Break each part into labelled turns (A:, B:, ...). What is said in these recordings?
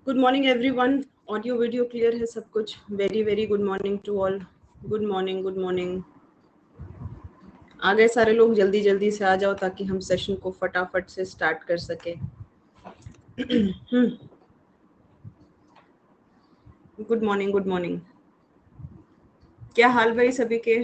A: Good morning everyone. Audio video clear है सब कुछ? Very very good morning to all. Good morning, good morning. आ गए सारे लोग? जल्दी जल्दी से आ जाओ ताकि हम सेशन को फटाफट से स्टार्ट कर सके। Good morning, good morning. क्या हाल भाई सभी के?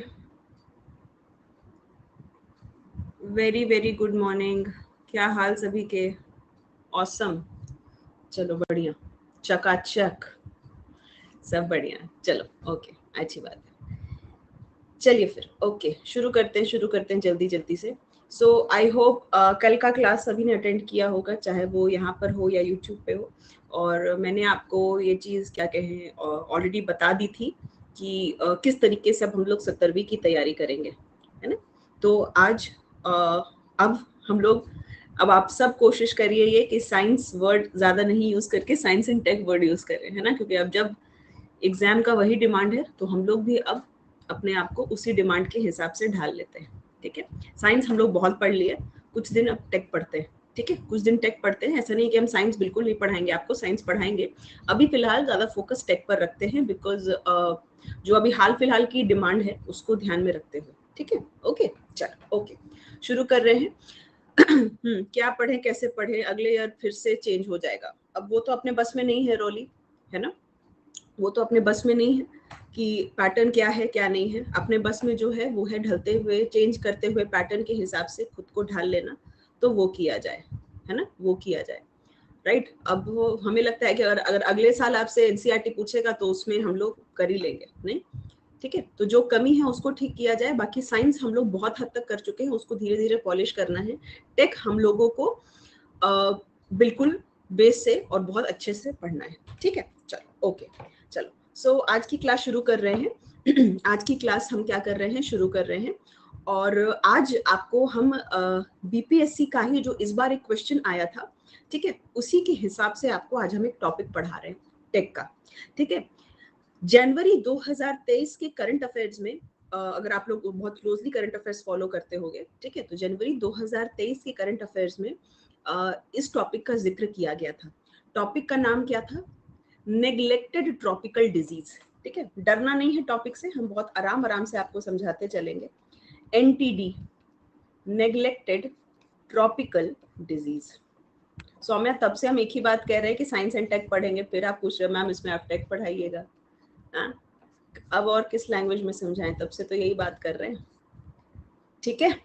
A: Very very good morning. क्या हाल सभी के? ऑसम। चलो बढ़िया, चकाचक, सब बढ़िया। चलो ओके, अच्छी बात है। चलिए फिर ओके, शुरू करते हैं जल्दी जल्दी से। सो आई होप कल का क्लास सभी ने अटेंड किया होगा, चाहे वो यहाँ पर हो या यूट्यूब पे हो। और मैंने आपको ये चीज़ क्या कहें ऑलरेडी बता दी थी कि किस तरीके से अब हम लोग 70वीं की तैयारी करेंगे, है ना। तो आज अब हम लोग, अब आप सब कोशिश करिए ये कि साइंस वर्ड ज़्यादा नहीं यूज़ करके science and tech word use करें, है ना। क्योंकि अब जब एग्जाम का वही डिमांड है तो हम लोग भी अब अपने आप को उसी डिमांड के हिसाब से ढाल लेते हैं, ठीक है। साइंस हम लोग बहुत पढ़ लिए, कुछ दिन अब टेक पढ़ते हैं, ठीक है। कुछ दिन टेक पढ़ते हैं, ऐसा नहीं कि हम साइंस बिल्कुल नहीं पढ़ाएंगे, आपको साइंस पढ़ाएंगे। अभी फिलहाल ज़्यादा फोकस टेक पर रखते हैं, बिकॉज जो अभी हाल फिलहाल की डिमांड है उसको ध्यान में रखते हुए, ठीक है। ओके चलो ओके, शुरू कर रहे हैं। क्या पढ़े, कैसे पढ़े, अगले ईयर फिर से चेंज हो जाएगा। अब वो तो अपने बस में नहीं है रोली, है ना। वो तो अपने बस में नहीं है कि पैटर्न क्या है क्या नहीं है। अपने बस में जो है वो है ढलते हुए, चेंज करते हुए पैटर्न के हिसाब से खुद को ढाल लेना, तो वो किया जाए, है ना, वो किया जाए, राइट। अब वो हमें लगता है कि अगर अगले साल आपसे एनसीईआरटी पूछेगा तो उसमें हम लोग कर ही लेंगे, नहीं, ठीक है। तो जो कमी है उसको ठीक किया जाए। बाकी साइंस हम लोग बहुत हद तक कर चुके हैं, उसको धीरे धीरे पॉलिश करना है। टेक हम लोगों को बिल्कुल बेस से और बहुत अच्छे से पढ़ना है, ठीक है। चलो ओके, चलो सो आज की क्लास शुरू कर रहे हैं। आज की क्लास हम क्या कर रहे हैं, शुरू कर रहे हैं। और आज आपको हम बीपीएससी का ही जो इस बार एक क्वेश्चन आया था, ठीक है, उसी के हिसाब से आपको आज हम एक टॉपिक पढ़ा रहे हैं टेक का, ठीक है। जनवरी 2023 के करंट अफेयर्स में अगर आप लोग बहुत क्लोजली करंट अफेयर्स फॉलो करते होंगे, ठीक है, तो जनवरी 2023 के करंट अफेयर्स में इस टॉपिक का जिक्र किया गया था। टॉपिक का नाम क्या था? नेग्लेक्टेड ट्रॉपिकल डिजीज, ठीक है। डरना नहीं है टॉपिक से, हम बहुत आराम आराम से आपको समझाते चलेंगे। NTD, neglected tropical disease. Saumya, तब से हम एक ही बात कह रहे हैं कि साइंस एंड टेक पढ़ेंगे, फिर आप पूछ रहे हो मैम इसमें आप टेक पढ़ाइएगा। अब और किस लैंग्वेज में समझाएं, तब से तो यही बात कर रहे हैं, ठीक है।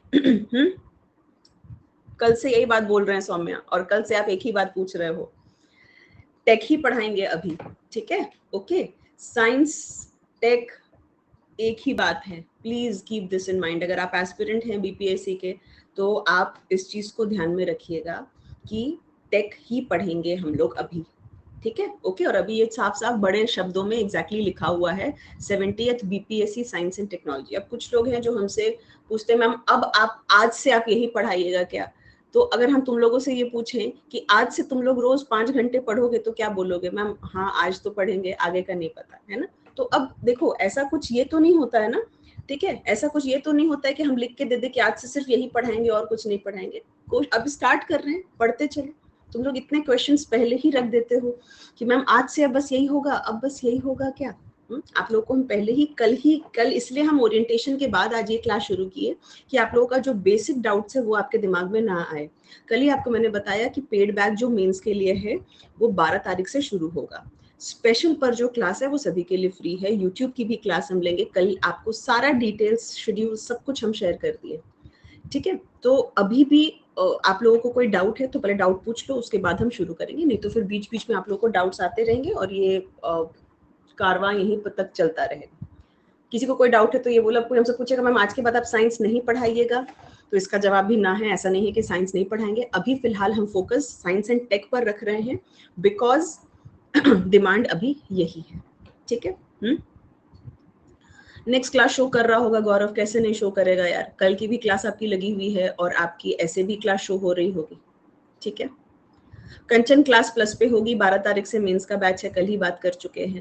A: कल से यही बात बोल रहे हैं सौम्या, और कल से आप एक ही बात पूछ रहे हो, टेक ही पढ़ाएंगे अभी, ठीक है। ओके, साइंस टेक एक ही बात है, please keep this in mind. अगर आप एस्पिरेंट हैं बीपीएससी के तो आप इस चीज को ध्यान में रखिएगा कि टेक ही पढ़ेंगे हम लोग अभी, ठीक है। ओके, और अभी ये साफ साफ बड़े शब्दों में एग्जैक्टली लिखा हुआ है 70th BPSC science and technology. अब कुछ लोग हैं जो हमसे पूछते हैं मैम अब आप आज से आप यही पढ़ाइएगा क्या? तो अगर हम तुम लोगों से ये पूछें कि आज से तुम लोग रोज 5 घंटे पढ़ोगे तो क्या बोलोगे? मैम हाँ आज तो पढ़ेंगे, आगे का नहीं पता, है ना। तो अब देखो ऐसा कुछ ये तो नहीं होता है ना, ठीक है, ऐसा कुछ ये तो नहीं होता है कि हम लिख के दे दे कि आज से सिर्फ यही पढ़ाएंगे और कुछ नहीं पढ़ाएंगे। अब स्टार्ट कर रहे हैं, पढ़ते चलो। तुम लोग इतने क्वेश्चंस पहले ही रख देते हो कि मैम आज से अब बस यही होगा, अब बस यही होगा क्या? आप लोगों को हम पहले ही कल इसलिए हम ओरिएंटेशन के बाद आज ये क्लास शुरू किए कि आप लोगों का जो बेसिक डाउट्स है वो आपके दिमाग में ना आए। कल ही आपको मैंने बताया कि पेड बैच जो मेंस के लिए है वो 12 तारीख से शुरू होगा। स्पेशल पर जो क्लास है वो सभी के लिए फ्री है। यूट्यूब की भी क्लास हम लेंगे कल, आपको सारा डिटेल्स शेड्यूल सब कुछ हम शेयर कर दिए, ठीक है। तो अभी भी आप लोगों को कोई डाउट है तो पहले डाउट पूछ लो, उसके बाद हम शुरू करेंगे, नहीं तो फिर बीच बीच में आप लोगों को डाउट्स आते रहेंगे और ये कारवां यहीं तक चलता रहेगा। किसी को कोई डाउट है तो ये बोला, कोई हमसे पूछेगा मैम आज के बाद आप साइंस नहीं पढ़ाइएगा, तो इसका जवाब भी ना है। ऐसा नहीं है कि साइंस नहीं पढ़ाएंगे, अभी फिलहाल हम फोकस साइंस एंड टेक पर रख रहे हैं बिकॉज डिमांड अभी यही है, ठीक है। नेक्स्ट क्लास शो कर रहा होगा गौरव, कैसे नहीं शो करेगा यार, कल की भी क्लास आपकी लगी हुई है और आपकी ऐसे भी क्लास शो हो रही होगी, ठीक है। कंचन क्लास प्लस पे होगी, 12 तारीख से मेंस का बैच है, कल ही बात कर चुके हैं।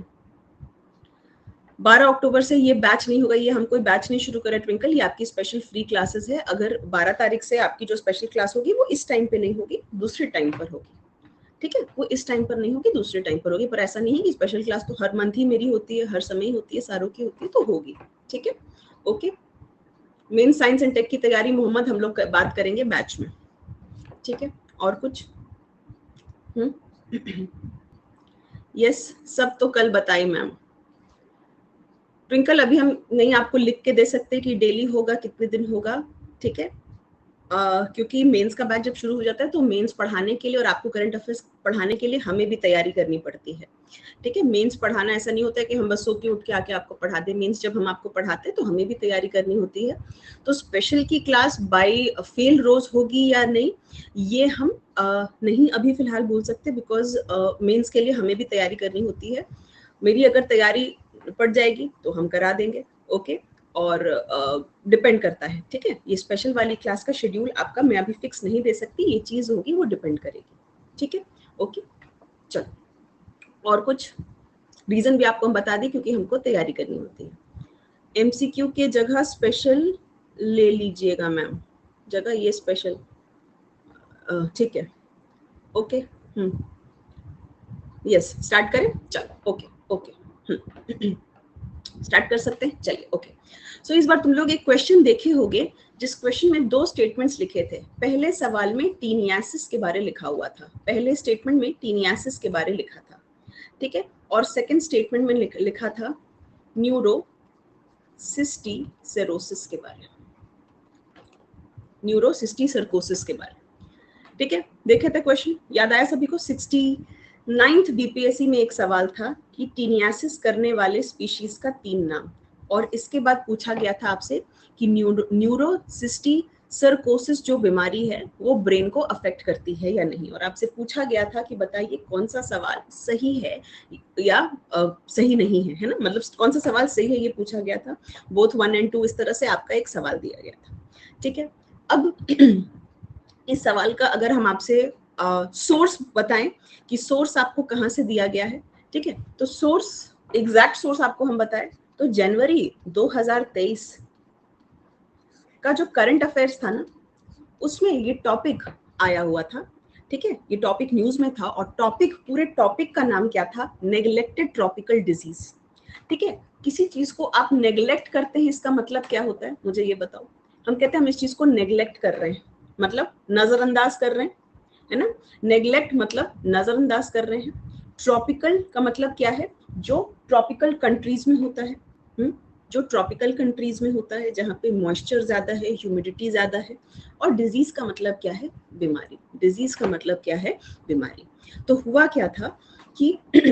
A: 12 अक्टूबर से ये बैच नहीं होगा, ये हम कोई बैच नहीं शुरू करें ट्विंकल, ये आपकी स्पेशल फ्री क्लासेस है। अगर 12 तारीख से आपकी जो स्पेशल क्लास होगी वो इस टाइम पे नहीं होगी, दूसरे टाइम पर होगी, ठीक है, वो इस टाइम पर नहीं होगी, दूसरे टाइम पर होगी, पर ऐसा नहीं है कि स्पेशल क्लास तो हर मंथ ही मेरी होती है, हर समय होती है, सारों की होती है, तो होगी। ठीक है, okay. Main science and tech की तैयारी मोहम्मद हम लोग बात करेंगे बैच में। ठीक है, और कुछ? यस, सब तो कल बताई मैम। ट्विंकल अभी हम नहीं आपको लिख के दे सकते कि डेली होगा, कितने दिन होगा। ठीक है, क्योंकि मेंस का बैच जब शुरू हो जाता है तो मेंस पढ़ाने के लिए और आपको करंट अफेयर्स पढ़ाने के लिए हमें भी तैयारी करनी पड़ती है। ठीक है, मेंस पढ़ाना ऐसा नहीं होता है कि हम बस सो के उठ के आके आपको पढ़ा दें। मेंस जब हम आपको पढ़ाते हैं तो हमें भी तैयारी करनी होती है। तो स्पेशल की क्लास बाय फेल रोज होगी या नहीं, ये हम नहीं अभी फिलहाल बोल सकते, बिकॉज मेंस के लिए हमें भी तैयारी करनी होती है। मेरी अगर तैयारी पड़ जाएगी तो हम करा देंगे, ओके। और डिपेंड करता है, ठीक है। ये स्पेशल वाली क्लास का शेड्यूल आपका मैं अभी फिक्स नहीं दे सकती, ये चीज होगी, वो डिपेंड करेगी, ठीक है, ओके। चलो, और कुछ रीजन भी आपको हम बता दें, क्योंकि हमको तैयारी करनी होती है। एमसीक्यू के जगह स्पेशल ले लीजिएगा मैम, जगह ये स्पेशल, ठीक है, ओके। यस, स्टार्ट करें, चलो, ओके ओके। स्टार्ट कर सकते हैं, चलिए, ओके। सो इस बार तुम लोग एक क्वेश्चन देखे होंगे, जिस क्वेश्चन में 2 स्टेटमेंट्स लिखे थे। पहले सवाल में टीनियासिस के बारे लिखा हुआ था, पहले स्टेटमेंट में टीनियासिस के बारे लिखा था, ठीक है। और सेकंड स्टेटमेंट में लिखा था न्यूरोसिस्टिसेरोसिस के बारे, न्यूरोसिस्टिसर्कोसिस के बारे, ठीक है। देखे थे क्वेश्चन, याद आया सभी को? 69th बीपीएससी में एक सवाल था कि टीनियासिस करने वाले स्पीशीज का 3 नाम, और इसके बाद पूछा गया था आपसे कि न्यूरोसिस्टिसर्कोसिस जो बीमारी है वो ब्रेन को अफेक्ट करती है या नहीं, और आपसे पूछा गया था कि बताइए कौन सा सवाल सही है या सही नहीं है ना, मतलब कौन सा सवाल सही है, ये पूछा गया था। बोथ 1 and 2 इस तरह से आपका एक सवाल दिया गया था, ठीक है। अब इस सवाल का अगर हम आपसे सोर्स बताएं कि सोर्स आपको कहाँ से दिया गया है, ठीक है, तो सोर्स, एग्जैक्ट सोर्स आपको हम बताएं तो जनवरी 2023 का जो करंट अफेयर्स था ना, उसमें ये टॉपिक आया हुआ था, ठीक है। ये टॉपिक न्यूज में था, और टॉपिक, पूरे टॉपिक का नाम क्या था? नेग्लेक्टेड ट्रॉपिकल डिजीज, ठीक है। किसी चीज को आप नेग्लेक्ट करते हैं, इसका मतलब क्या होता है, मुझे ये बताओ। हम कहते हैं हम इस चीज को नेग्लेक्ट कर रहे हैं, मतलब नजरअंदाज कर रहे हैं, है ना। नेग्लेक्ट मतलब नजरअंदाज कर रहे हैं। ट्रॉपिकल का मतलब क्या है? जो ट्रॉपिकल कंट्रीज में होता है, जो ट्रॉपिकल कंट्रीज में होता है, जहाँ पे मॉइस्चर ज्यादा है, ह्यूमिडिटी ज्यादा है। और डिजीज का मतलब क्या है? बीमारी। डिजीज का मतलब क्या है? बीमारी। तो हुआ क्या था कि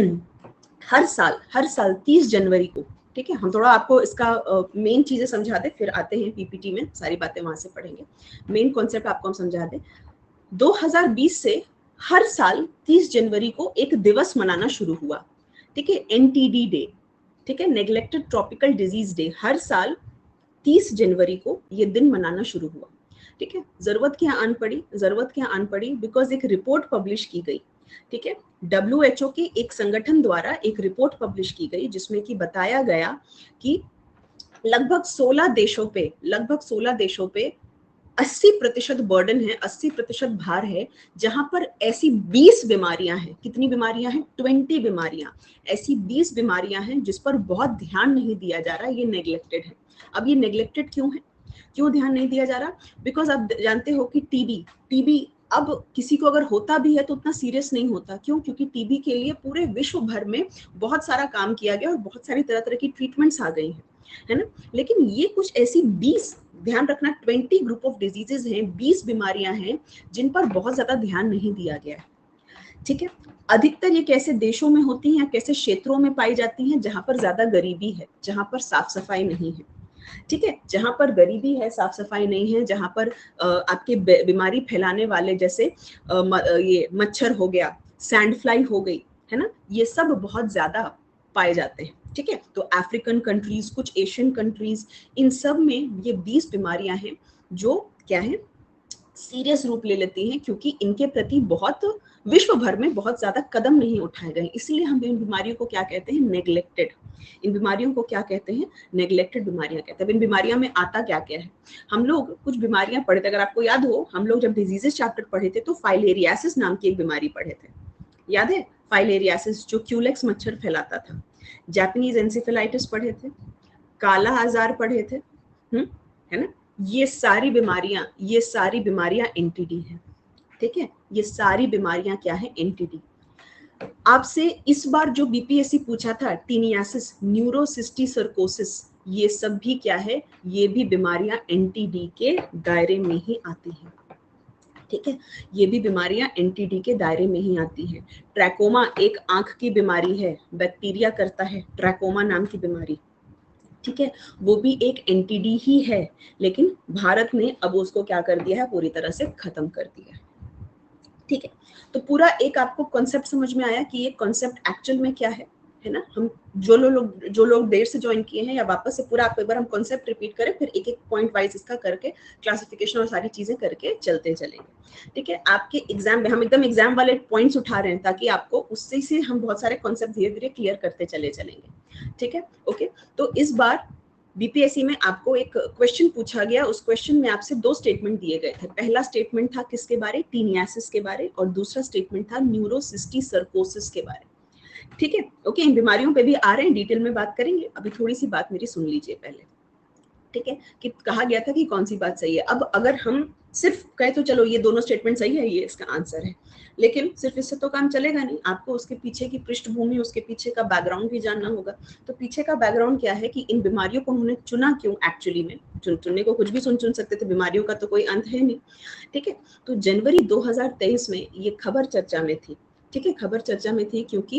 A: हर साल 30 जनवरी को, ठीक है, हम थोड़ा आपको इसका मेन चीजें समझा दें, फिर आते हैं पीपीटी में, सारी बातें वहां से पढ़ेंगे। मेन कॉन्सेप्ट आपको हम समझा दें। 2020 से हर साल 30 जनवरी को एक दिवस मनाना शुरू हुआ, ठीक है, एनटीडी डे, ठीक है, नेग्लेक्टेड ट्रॉपिकल डिजीज डे। हर साल 30 जनवरी को ये दिन मनाना शुरू हुआ, ठीक है। जरूरत क्या आन पड़ी? जरूरत क्या आन पड़ी? बिकॉज एक रिपोर्ट पब्लिश की गई, ठीक है, WHO के एक संगठन द्वारा एक रिपोर्ट पब्लिश की गई, जिसमें कि बताया गया कि लगभग 16 देशों पे 80% बर्डन है, 80% भार है, जहां पर ऐसी 20 बीमारियां हैं। कितनी बीमारियां हैं? 20 बीमारियां। ऐसी 20 बीमारियां हैं जिस पर बहुत ध्यान नहीं दिया जा रहा, ये नेग्लेक्टेड है। अब ये नेग्लेक्टेड क्यों है? क्यों ध्यान नहीं दिया जा रहा? बिकॉज आप जानते हो कि टीबी अब किसी को अगर होता भी है तो उतना सीरियस नहीं होता। क्यों? क्योंकि टीबी के लिए पूरे विश्व भर में बहुत सारा काम किया गया और बहुत सारी तरह तरह की ट्रीटमेंट्स आ गई हैं, है ना। लेकिन ये कुछ ऐसी 20, ध्यान रखना, 20 ग्रुप ऑफ डिजीजेज हैं, 20 बीमारियां हैं जिन पर बहुत ज्यादा ध्यान नहीं दिया गया है, ठीक है। अधिकतर ये कैसे देशों में होती हैं, कैसे क्षेत्रों में पाई जाती हैं? जहां पर ज्यादा गरीबी है, जहां पर साफ सफाई नहीं है, ठीक है। जहां पर गरीबी है, साफ सफाई नहीं है, जहां पर आपके बीमारी फैलाने वाले जैसे ये मच्छर हो गया, सैंड फ्लाई हो गई, है ना, ये सब बहुत ज्यादा पाए जाते हैं, ठीक है। तो अफ्रीकन कंट्रीज, कुछ एशियन कंट्रीज, इन सब में ये 20 बीमारियां हैं जो क्या है, सीरियस रूप ले लेती हैं, क्योंकि इनके प्रति बहुत विश्व भर में बहुत ज्यादा कदम नहीं उठाए गए। इसलिए हम इन बीमारियों को क्या कहते हैं? नेग्लेक्टेड। इन बीमारियों को क्या कहते हैं? नेग्लेक्टेड बीमारियां कहते हैं। इन बीमारियों में आता क्या क्या है? हम लोग कुछ बीमारियां पढ़े थे, अगर आपको याद हो, हम लोग जब डिजीजेस चैप्टर पढ़े थे तो फाइलेरियासिस नाम की एक बीमारी पढ़े थे, याद है? फाइलेरियासिस जो क्यूलेक्स मच्छर फैलाता था। जापानीज एंसेफेलाइटिस पढ़े थे, काला आजार पढ़े थे, है ना? ये सारी बीमारियां एनटीडी हैं, ठीक है? ये सारी बीमारियां क्या है? एनटीडी। आपसे इस बार जो बीपीएससी पूछा था, टीनियासिस, न्यूरोसिस्टिसर्कोसिस, ये सब भी क्या है? ये भी बीमारियां एनटीडी के दायरे में ही आती हैं, ठीक है? ये भी बीमारियां एनटीडी के दायरे में ही आती हैं। ट्रैकोमा एक आंख की बीमारी है, बैक्टीरिया करता है, ट्रैकोमा नाम की बीमारी, ठीक है? वो भी एक एनटीडी ही है, लेकिन भारत ने अब उसको क्या कर दिया है? पूरी तरह से खत्म कर दिया है, ठीक है? तो पूरा एक आपको कॉन्सेप्ट समझ में आया कि ये कॉन्सेप्ट एक्चुअल में क्या है ना? हम जो लोग देर से ज्वाइन किए हैं, या वापस से पूरा आपको एक बार हम कॉन्सेप्ट रिपीट करें, फिर एक एक पॉइंट वाइज इसका करके क्लासिफिकेशन और सारी चीजें करके चलते चलेंगे, ठीक है? आपके एग्जाम में हम एकदम एग्जाम वाले पॉइंट्स उठा रहे हैं, ताकि आपको उससे से हम बहुत सारे कॉन्सेप्ट धीरे धीरे क्लियर करते चले चलेंगे, ठीक है? ओके, तो इस बार बीपीएससी में आपको एक क्वेश्चन पूछा गया, उस क्वेश्चन में आपसे दो स्टेटमेंट दिए गए थे। पहला स्टेटमेंट था किसके बारे? टीनियासिस के बारे, और दूसरा स्टेटमेंट था न्यूरोसिस्टिसर्कोसिस के बारे, ठीक है? ओके, इन बीमारियों पे भी आ रहे हैं, डिटेल में बात करेंगे। अभी थोड़ी सी बात मेरी सुन लीजिए पहले, ठीक है? कि कहा गया था कि कौन सी बात सही है। अब अगर हम सिर्फ कहे तो चलो ये दोनों स्टेटमेंट सही है, ये इसका आंसर है, लेकिन सिर्फ इससे तो काम चलेगा नहीं, आपको उसके पीछे की पृष्ठभूमि, उसके पीछे का बैकग्राउंड भी जानना होगा। तो पीछे का बैकग्राउंड क्या है कि इन बीमारियों को उन्होंने चुना क्यों? एक्चुअली में चुनने को कुछ भी चुन सकते थे, बीमारियों का तो कोई अंत है नहीं, ठीक है? तो जनवरी 2023 में ये खबर चर्चा में थी, ठीक है? खबर चर्चा में थी क्योंकि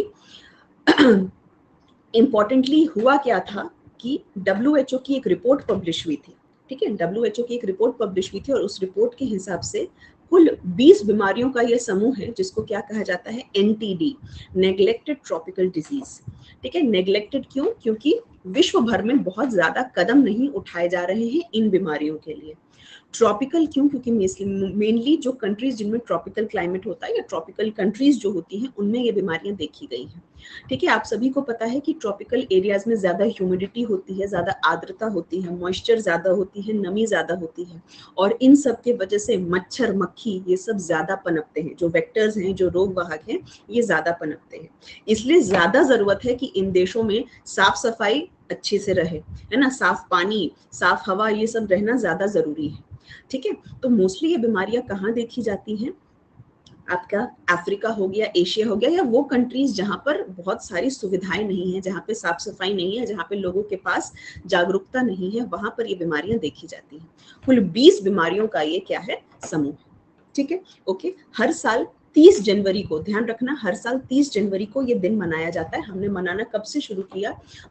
A: इम्पॉर्टेंटली हुआ क्या था कि डब्ल्यूएचओ की एक रिपोर्ट पब्लिश हुई थी, ठीक है? डब्ल्यूएचओ की एक रिपोर्ट पब्लिश हुई थी, और उस रिपोर्ट के हिसाब से कुल 20 बीमारियों का यह समूह है, जिसको क्या कहा जाता है? एनटीडी, नेग्लेक्टेड ट्रॉपिकल डिजीज, ठीक है? नेग्लेक्टेड क्यों? क्योंकि विश्व भर में बहुत ज्यादा कदम नहीं उठाए जा रहे हैं इन बीमारियों के लिए। ट्रॉपिकल क्यों? क्योंकि मेनली जो कंट्रीज जिनमें ट्रॉपिकल क्लाइमेट होता है, या ट्रॉपिकल कंट्रीज जो होती हैं, उनमें ये बीमारियां देखी गई हैं, ठीक है? आप सभी को पता है कि ट्रॉपिकल एरियाज में ज्यादा ह्यूमिडिटी होती है, ज्यादा आर्द्रता होती है, मॉइस्चर ज्यादा होती है, नमी ज्यादा होती है, और इन सब के वजह से मच्छर, मक्खी, ये सब ज्यादा पनपते हैं, जो वेक्टर्स हैं, जो रोग वाहक हैं, ये ज्यादा पनपते हैं। इसलिए ज्यादा जरूरत है कि इन देशों में साफ सफाई अच्छे से रहे, है ना? साफ पानी, साफ हवा, ये सब रहना ज्यादा जरूरी है, ठीक है? तो मोस्टली ये बीमारियां कहाँ देखी जाती हैं? आपका अफ्रीका हो गया, एशिया हो गया, या वो कंट्रीज जहां पर बहुत सारी सुविधाएं नहीं है, जहां पे साफ सफाई नहीं है, जहां पे लोगों के पास जागरूकता नहीं है, वहां पर ये बीमारियां देखी जाती हैं। कुल 20 बीमारियों का ये क्या है? समूह, ठीक है? ओके, हर साल 30 जनवरी को, ध्यान रखना, हर साल 30 जनवरी को ये दिन मनाया जाता है। हमने मनाना कब से शुरू किया?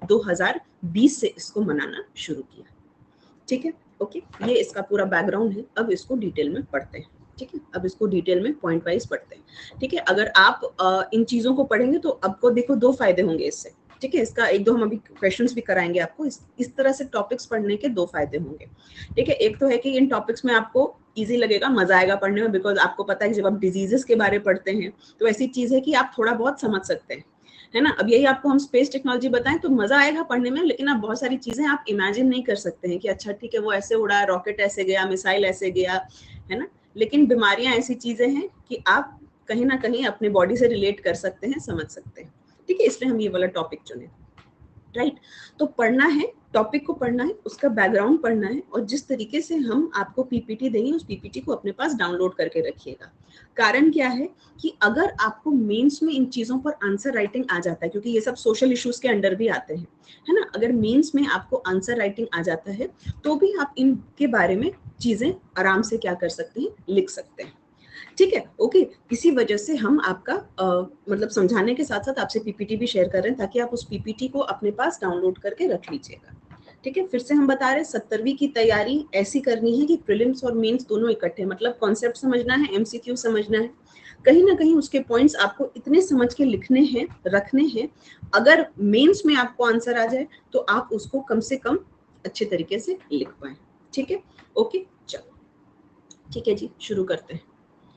A: 2020 से इसको मनाना शुरू किया, ठीक है? ओके, ये इसका पूरा बैकग्राउंड है। अब इसको डिटेल में पढ़ते हैं, ठीक है? अब इसको डिटेल में पॉइंट वाइज पढ़ते हैं, ठीक है? अगर आप इन चीजों को पढ़ेंगे तो आपको देखो दो फायदे होंगे इससे, ठीक है? इसका एक दो हम अभी क्वेश्चंस भी कराएंगे आपको। इस तरह से टॉपिक्स पढ़ने के दो फायदे होंगे, ठीक है? एक तो है कि इन टॉपिक्स में आपको इजी लगेगा, मजा आएगा पढ़ने में, बिकॉज आपको पता है कि जब आप डिजीजेस के बारे में पढ़ते हैं तो ऐसी चीज है कि आप थोड़ा बहुत समझ सकते हैं, है ना? अब यही आपको हम स्पेस टेक्नोलॉजी बताएं तो मजा आएगा पढ़ने में, लेकिन आप बहुत सारी चीजें आप इमेजिन नहीं कर सकते हैं कि अच्छा ठीक है, वो ऐसे उड़ा, रॉकेट ऐसे गया, मिसाइल ऐसे गया, है ना? लेकिन बीमारियां ऐसी चीजें हैं कि आप कहीं ना कहीं अपने बॉडी से रिलेट कर सकते हैं, समझ सकते हैं, ठीक है? इसलिए हम ये वाला टॉपिक चुने, राइट? तो पढ़ना है, टॉपिक को पढ़ना है, उसका बैकग्राउंड पढ़ना है, और जिस तरीके से हम आपको पीपीटी देंगे, उस पीपीटी को अपने पास डाउनलोड करके रखिएगा। कारण क्या है कि अगर आपको मेंस में इन चीजों पर आंसर राइटिंग आ जाता है, क्योंकि ये सब सोशल इश्यूज के अंडर भी आते हैं, है ना? अगर मेंस में आपको आंसर राइटिंग आ जाता है, तो भी आप इनके बारे में चीजें आराम से क्या कर सकते हैं? लिख सकते हैं, ठीक है? ओके, इसी वजह से हम आपका मतलब समझाने के साथ साथ आपसे पीपीटी भी शेयर कर रहे हैं, ताकि आप उस पीपीटी को अपने पास डाउनलोड करके रख लीजिएगा, ठीक है? फिर से हम बता रहे हैं, 70वीं की तैयारी ऐसी करनी है कि प्रीलिम्स और मेंस दोनों इकट्ठे, मतलब कॉन्सेप्ट समझना है, एमसीक्यू समझना है, कहीं ना कहीं उसके पॉइंट्स आपको इतने समझ के लिखने हैं, रखने हैं, अगर मेंस में आपको आंसर आ जाए तो आप उसको कम से कम अच्छे तरीके से लिख पाए, ठीक है? ओके, चलो, ठीक है जी, शुरू करते हैं।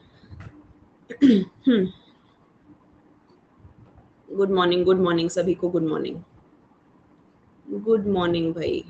A: गुड मॉर्निंग सभी को, गुड मॉर्निंग, गुड मॉर्निंग भाई।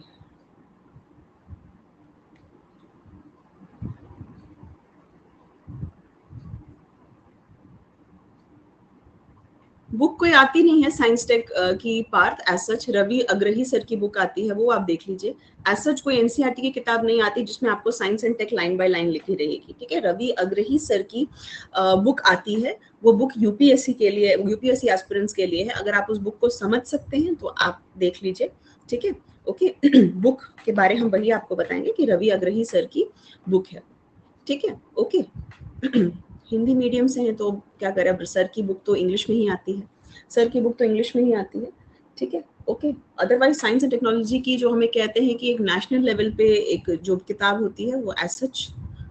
A: बुक कोई आती नहीं है साइंस टेक की Parth as such. Ravi Agrahi sir की बुक आती है, वो आप देख लीजिए। एज सच कोई एनसीईआरटी की किताब नहीं आती जिसमें आपको science and tech line by line लिखी रहेगी, ठीक है। रवि अग्रही सर की बुक आती है, वो बुक यूपीएससी के लिए, यूपीएससी एस्पिरेंट्स के लिए है। अगर आप उस बुक को समझ सकते हैं तो आप देख लीजिए, ठीक है। ओके बुक के बारे हम वही आपको बताएंगे कि रवि अग्रही सर की बुक है, ठीक है। ओके हिंदी मीडियम से है तो क्या करें, अब सर की बुक तो इंग्लिश में ही आती है, सर की बुक तो इंग्लिश में ही आती है, ठीक है। Okay otherwise science and technology की जो हमें कहते हैं कि एक नेशनल लेवल पे एक जो किताब होती है वो एज सच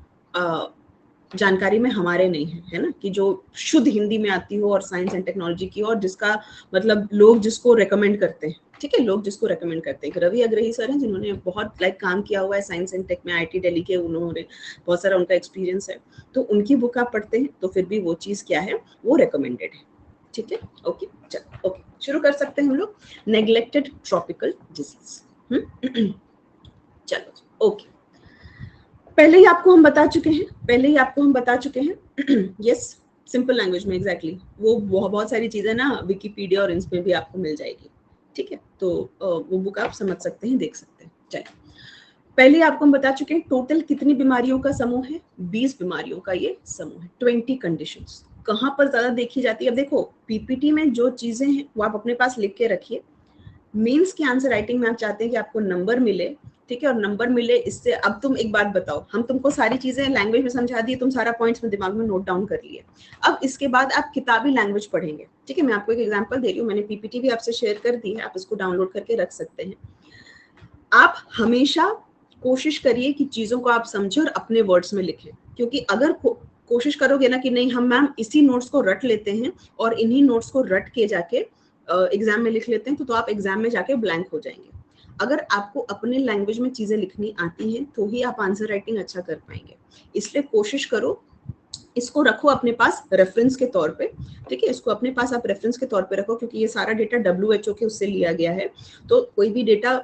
A: जानकारी में हमारे नहीं है ना, कि जो शुद्ध हिंदी में आती हो और साइंस एंड टेक्नोलॉजी की, और जिसका मतलब लोग जिसको रेकमेंड करते हैं, ठीक है, लोग जिसको रेकमेंड करते हैं। रवि अग्रही सर हैं जिन्होंने बहुत काम किया हुआ है साइंस एंड टेक में, आईटी दिल्ली के, उन्होंने बहुत सारा उनका एक्सपीरियंस है, तो उनकी बुक आप पढ़ते हैं तो फिर भी वो चीज़ क्या है, वो रिकमेंडेड है, ठीक है। ओके चलो, ओके शुरू कर सकते हैं हम लोग। नेग्लेक्टेड ट्रॉपिकल डिजीज, चलो ओके। पहले ही आपको हम बता चुके हैं यस, सिंपल लैंग्वेज में एग्जैक्टली वो बहुत सारी चीजें ना विकिपीडिया और इसमें भी आपको मिल जाएगी, ठीक है। तो वो बुक आप समझ सकते हैं, देख सकते हैं। चलिए पहले आपको हम बता चुके हैं टोटल कितनी बीमारियों का समूह है, 20 बीमारियों का ये समूह है। 20 कंडीशंस कहाँ पर ज्यादा देखी जाती है। अब देखो पीपीटी में जो चीजें हैं वो आप अपने पास लिख के रखिए। मेंस की आंसर राइटिंग में आप चाहते हैं कि आपको नंबर मिले, ठीक है, और नंबर मिले इससे। अब तुम एक बात बताओ, हम तुमको सारी चीजें लैंग्वेज में समझा दी, तुम सारा पॉइंट्स में दिमाग में नोट डाउन कर लिए। अब इसके बाद आप किताबी लैंग्वेज पढ़ेंगे, ठीक है। मैं आपको एक एग्जांपल दे रही हूँ, मैंने पीपीटी भी आपसे शेयर कर दी है, आप इसको डाउनलोड करके रख सकते हैं। आप हमेशा कोशिश करिए कि चीजों को आप समझे और अपने वर्ड्स में लिखें, क्योंकि अगर कोशिश करोगे ना कि नहीं हम मैम इसी नोट्स को रट लेते हैं और इन्हीं नोट्स को रट के जाके एग्जाम में लिख लेते हैं, तो आप एग्जाम में जाके ब्लैंक हो जाएंगे। अगर आपको अपने लैंग्वेज में चीजें लिखनी आती हैं तो ही आप आंसर राइटिंग अच्छा कर पाएंगे। इसलिए कोशिश करो, इसको रखो अपने पास रेफरेंस के तौर पे, ठीक है। इसको अपने पास आप रेफरेंस के तौर पे रखो, क्योंकि ये सारा डेटा WHO के उससे लिया गया है, तो कोई भी डेटा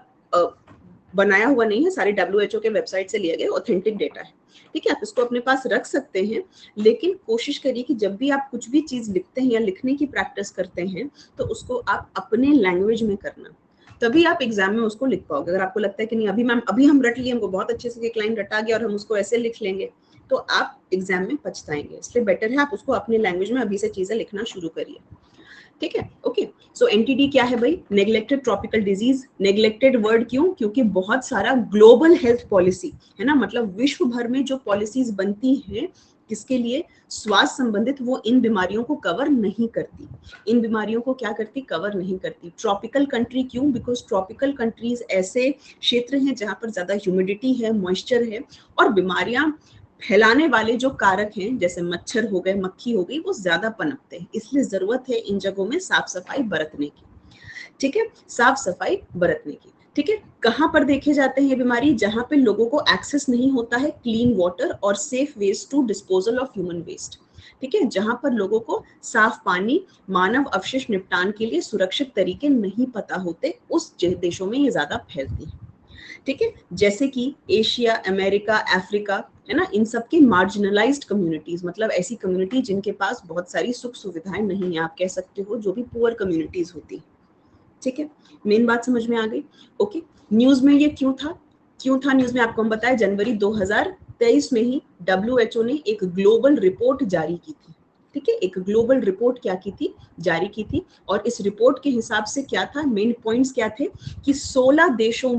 A: बनाया हुआ नहीं है, सारे WHO के वेबसाइट से लिया गया ऑथेंटिक डेटा है, ठीक है। आप इसको अपने पास रख सकते हैं, लेकिन कोशिश करिए कि जब भी आप कुछ भी चीज लिखते हैं या लिखने की प्रैक्टिस करते हैं तो उसको आप अपने लैंग्वेज में करना, तभी आप एग्जाम में उसको लिख पाओगे। अगर आपको लगता है कि नहीं अभी हम रट लिए, हमको बहुत अच्छे से एक लाइन रटा गया और हम उसको ऐसे लिख लेंगे, तो आप एग्जाम में पछताएंगे। इसलिए बेटर है आप उसको अपने लैंग्वेज में अभी से चीजें लिखना शुरू करिए, ठीक है। ओके सो एनटीडी क्या है भाई, neglected tropical disease. Neglected word क्यों, क्योंकि बहुत सारा ग्लोबल हेल्थ पॉलिसी है ना, मतलब विश्व भर में जो पॉलिसीज बनती हैं किसके लिए, स्वास्थ्य संबंधित, वो इन बीमारियों को कवर नहीं करती। इन बीमारियों को क्या करती, कवर नहीं करती। ट्रॉपिकल कंट्री क्यों, बिकॉज ट्रॉपिकल कंट्रीज ऐसे क्षेत्र हैं जहां पर ज्यादा ह्यूमिडिटी है, मॉइस्चर है, और बीमारियां फैलाने वाले जो कारक हैं जैसे मच्छर हो गए, मक्खी हो गई, वो ज्यादा पनपते हैं। इसलिए जरूरत है इन जगहों में साफ सफाई बरतने की, ठीक है, साफ सफाई बरतने की, ठीक है। कहां पर देखे जाते हैं ये बीमारी, जहां पे लोगों को एक्सेस नहीं होता है क्लीन वाटर और safe waste to disposal of human waste, ठीक है, जहां पर लोगों को साफ पानी, मानव अवशिष्ट निपटान के लिए सुरक्षित तरीके नहीं पता होते, उस देशों में ये ज्यादा फैलती है, ठीक है। जैसे कि एशिया, अमेरिका, अफ्रीका, है ना, इन सब के मार्जिनलाइज्ड कम्युनिटीज, मतलब ऐसी कम्युनिटी जिनके पास बहुत सारी सुख सुविधाएं नहीं है, आप कह सकते हो जो भी पुअर कम्युनिटीज होती, ठीक है। मेन बात समझ में आ गई। ओके न्यूज में ये क्यों था न्यूज में आपको हम बताया, जनवरी 2023 में ही WHO ने एक ग्लोबल रिपोर्ट जारी की थी, ठीक है। एक ग्लोबल रिपोर्ट क्या की थी, जारी की थी, और इस रिपोर्ट के हिसाब से क्या था, मेन पॉइंट्स क्या थे कि 16 देशों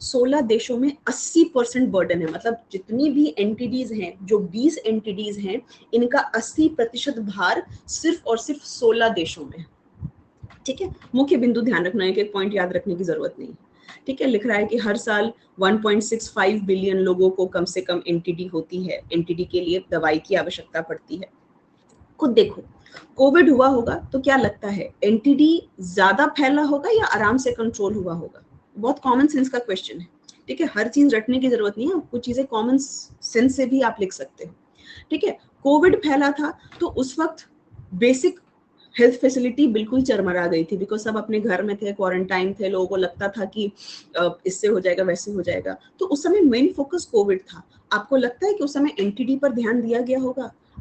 A: में 80% बर्डन है, मतलब जितनी भी एंटिटीज हैं, जो 20 एंटिटीज हैं, इनका 80% भार सिर्फ और सिर्फ 16 देशों में, ठीक है। मुख्य बिंदु ध्यान रखना है, एक पॉइंट याद रखने की जरूरत नहीं, ठीक है। लिख रहा है कि हर साल 1.65 बिलियन लोगों को कम से कम एनटीडी होती है, एनटीडी के लिए दवाई की आवश्यकता पड़ती है। खुद देखो कोविड हुआ होगा तो क्या लगता है, एनटीडी ज्यादा फैला होगा या आराम से कंट्रोल हुआ होगा? बहुत कॉमन सेंस का क्वेश्चन है, ठीक है। हर चीज रटने की जरूरत नहीं है, कुछ चीजें कॉमन सेंस से भी आप लिख सकते हो, ठीक है। कोविड फैला था तो उस वक्त बेसिक हेल्थ फैसिलिटी बिल्कुल चरमरा गई थी, बिकॉज सब अपने घर में थे, क्वारंटाइन थे, लोगों को लगता था कि इससे हो जाएगा, वैसे हो जाएगा, तो उस समय मेन फोकस कोविड था। आपको लगता है कि उस समय एनटीडी पर ध्यान दिया गया होगा?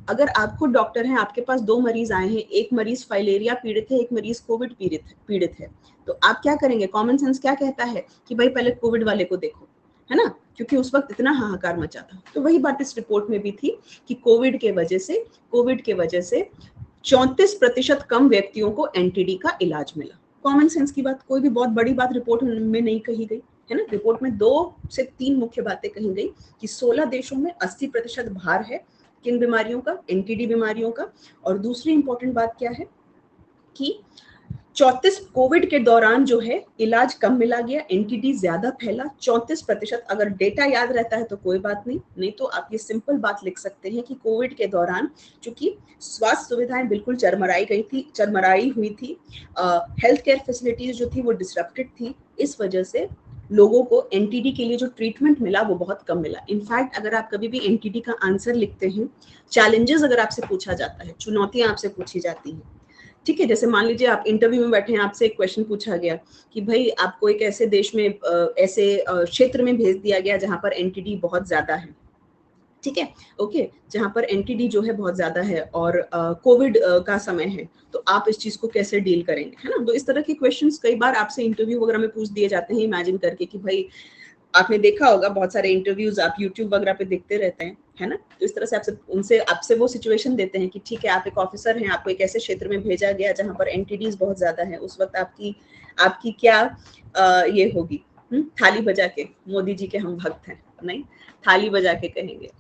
A: अगर आप खुद डॉक्टर हैं, आपके पास 2 मरीज आए हैं, एक मरीज फाइलेरिया पीड़ित है, एक मरीज कोविड पीड़ित है, तो आप क्या करेंगे? कॉमन सेंस क्या कहता है कि भाई पहले कोविड वाले को देखो, है ना, क्योंकि उस वक्त इतना हाहाकार मचा था। तो वही बात इस रिपोर्ट में भी थी कि कोविड के वजह से 34% कम व्यक्तियों को एनटीडी का इलाज मिला। कॉमन सेंस की बात, कोई भी बहुत बड़ी बात रिपोर्ट में नहीं कही गई है ना। रिपोर्ट में 2 से 3 मुख्य बातें कही गई कि 16 देशों में 80% भार है किन बीमारियों का? एनटीडी बीमारियों का। और दूसरी इंपॉर्टेंट बात क्या है कि 34 कोविड के दौरान जो है इलाज कम मिला गया, एनटीडी ज्यादा फैला 34%। अगर डेटा याद रहता है तो कोई बात नहीं तो आप ये सिंपल बात लिख सकते हैं कि कोविड के दौरान चूंकि स्वास्थ्य सुविधाएं बिल्कुल चरमराई हुई थी, हेल्थ केयर फैसिलिटीज जो थी वो डिसरप्टेड थी, इस वजह से लोगों को एनटीडी के लिए जो ट्रीटमेंट मिला वो बहुत कम मिला। इनफैक्ट अगर आप कभी भी एनटीडी का आंसर लिखते हैं, चैलेंजेस अगर आपसे पूछा जाता है, चुनौतियां आपसे पूछी जाती हैं, ठीक है, जैसे मान लीजिए आप इंटरव्यू में बैठे हैं, आपसे एक क्वेश्चन पूछा गया कि भाई आपको एक ऐसे देश में ऐसे क्षेत्र में भेज दिया गया जहां पर एनटीडी बहुत ज्यादा है, ठीक है, ओके, जहां पर एनटीडी जो है बहुत ज्यादा है और कोविड का समय है, तो आप इस चीज को कैसे डील करेंगे, है ना। तो इस तरह के क्वेश्चंस कई बार आपसे इंटरव्यू वगैरह में पूछ दिए जाते हैं, इमेजिन करके कि भाई आपने देखा होगा बहुत सारे इंटरव्यूज आप यूट्यूब वगैरह पे देखते रहते हैं, है ना। तो इस तरह से आपसे वो सिचुएशन देते हैं कि ठीक है, आप एक ऑफिसर हैं, आपको एक ऐसे क्षेत्र में भेजा गया जहां पर एनटीडीज बहुत ज्यादा है, उस वक्त आपकी क्या ये होगी? थाली बजा के, मोदी जी के हम भक्त हैं, नहीं, थाली बजा के कहेंगे।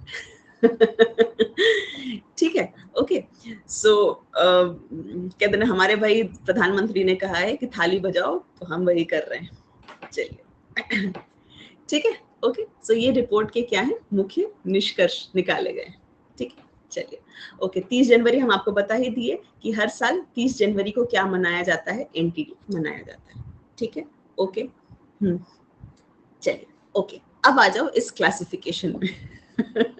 A: ठीक है, ओके, सो कहते हैं हमारे भाई प्रधानमंत्री ने कहा है कि थाली बजाओ, तो हम वही कर रहे हैं। चलिए, ठीक है, ओके, सो ये रिपोर्ट के क्या है मुख्य निष्कर्ष निकाले गए, ठीक है। चलिए, ओके, 30 जनवरी हम आपको बता ही दिए कि हर साल 30 जनवरी को क्या मनाया जाता है? एनटीडी मनाया जाता है, ठीक है, ओके। चलिए, ओके, अब आ जाओ इस क्लासिफिकेशन में।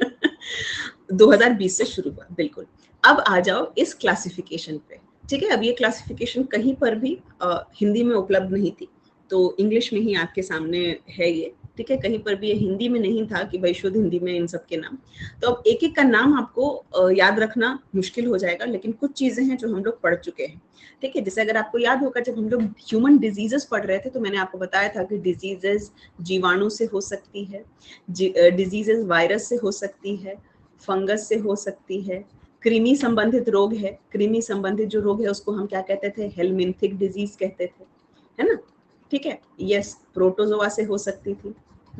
A: 2020 से शुरू हुआ, बिल्कुल। अब आ जाओ इस क्लासिफिकेशन पे, ठीक है। अब ये क्लासिफिकेशन कहीं पर भी हिंदी में उपलब्ध नहीं थी, तो इंग्लिश में ही आपके सामने है ये, ठीक है। कहीं पर भी ये हिंदी में नहीं था कि भाई शुद्ध हिंदी में इन सब के नाम। तो अब एक एक का नाम आपको याद रखना मुश्किल हो जाएगा, लेकिन कुछ चीजें हैं जो हम लोग पढ़ चुके हैं, ठीक है। जैसे अगर आपको याद होगा, जब हम लोग ह्यूमन डिजीजेस पढ़ रहे थे तो मैंने आपको बताया था कि डिजीजेस जीवाणु से हो सकती है, डिजीजेस वायरस से हो सकती है, फंगस से हो सकती है, कृमि संबंधित रोग है, कृमि संबंधित जो रोग है उसको हम क्या कहते थे? हेलमिंथिक डिजीज कहते थे, है ना, ठीक है। यस, प्रोटोजोआ से हो सकती थी,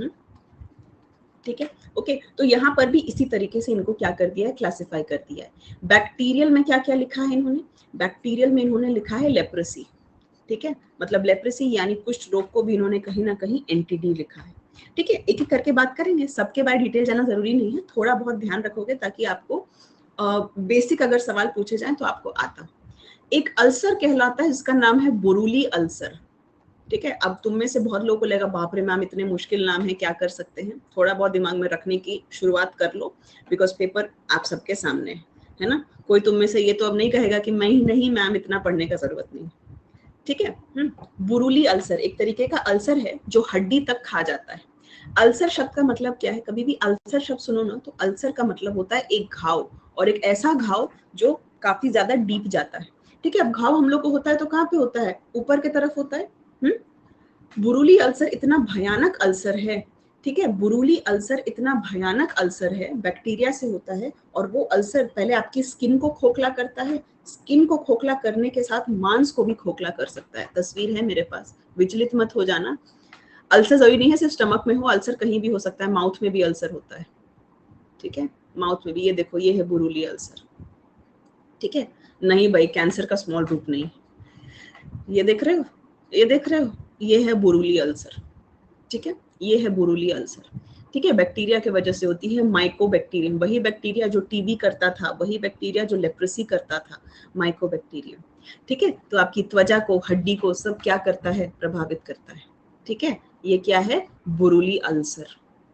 A: ठीक है, ओके। तो यहाँ पर भी इसी तरीके से इनको क्या कर दिया है? क्लासिफाई कर दिया है। बैक्टीरियल में क्या क्या लिखा है इन्होंने? बैक्टीरियल में इन्होंने लिखा है लेप्रेसी, ठीक है, मतलब लेप्रेसी यानी कुष्ठ रोग को भी इन्होंने कहीं ना कहीं एनटीडी लिखा है, ठीक है। एक एक करके बात करेंगे, सबके बारे डिटेल जाना जरूरी नहीं है, थोड़ा बहुत ध्यान रखोगे ताकि आपको बेसिक अगर सवाल पूछे जाए तो आपको आता। एक अल्सर कहलाता है जिसका नाम है बुरुली अल्सर, ठीक है। अब तुम में से बहुत लोगों को लगेगा बाप रे मैम इतने मुश्किल नाम है, क्या कर सकते हैं? थोड़ा बहुत दिमाग में रखने की शुरुआत कर लो, बिकॉज पेपर आप सबके सामने है ना। कोई तुम में से ये तो अब नहीं कहेगा कि मैं ही नहीं मैम इतना पढ़ने का जरूरत नहीं, ठीक है। बुरुली अल्सर एक तरीके का अल्सर है जो हड्डी तक खा जाता है। अल्सर शब्द का मतलब क्या है? कभी भी अल्सर शब्द सुनो ना तो अल्सर का मतलब होता है एक घाव, और एक ऐसा घाव जो काफी ज्यादा डीप जाता है, ठीक है। अब घाव हम लोग को होता है तो कहाँ पे होता है? ऊपर की तरफ होता है। बुरुली अल्सर इतना भयानक अल्सर है, ठीक है, बुरुली अल्सर इतना भयानक अल्सर है, बैक्टीरिया से होता है, और वो अल्सर पहले आपकी स्किन को खोखला करता है, स्किन को खोखला करने के साथ मांस को भी खोखला कर सकता है। तस्वीर है मेरे पास, विचलित मत हो जाना। अल्सर जरूरी नहीं है सिर्फ स्टमक में हो, अल्सर कहीं भी हो सकता है, माउथ में भी अल्सर होता है, ठीक है, माउथ में भी। ये देखो, ये है बुरुली अल्सर, ठीक है। नहीं भाई, कैंसर का स्मॉल रूप नहीं, ये देख रहे हो, ये देख रहे हो, ये है बुरुली अल्सर, ठीक है, ये है बुरुली अल्सर, ठीक है। बैक्टीरिया की वजह से होती है, माइकोबैक्टीरियम, वही बैक्टीरिया जो टीबी करता था, वही बैक्टीरिया जो लेप्रेसी करता था, माइकोबैक्टीरियम, ठीक है। तो आपकी त्वचा को, हड्डी को सब क्या करता है? प्रभावित करता है, ठीक है। ये क्या है? बुरुली अल्सर,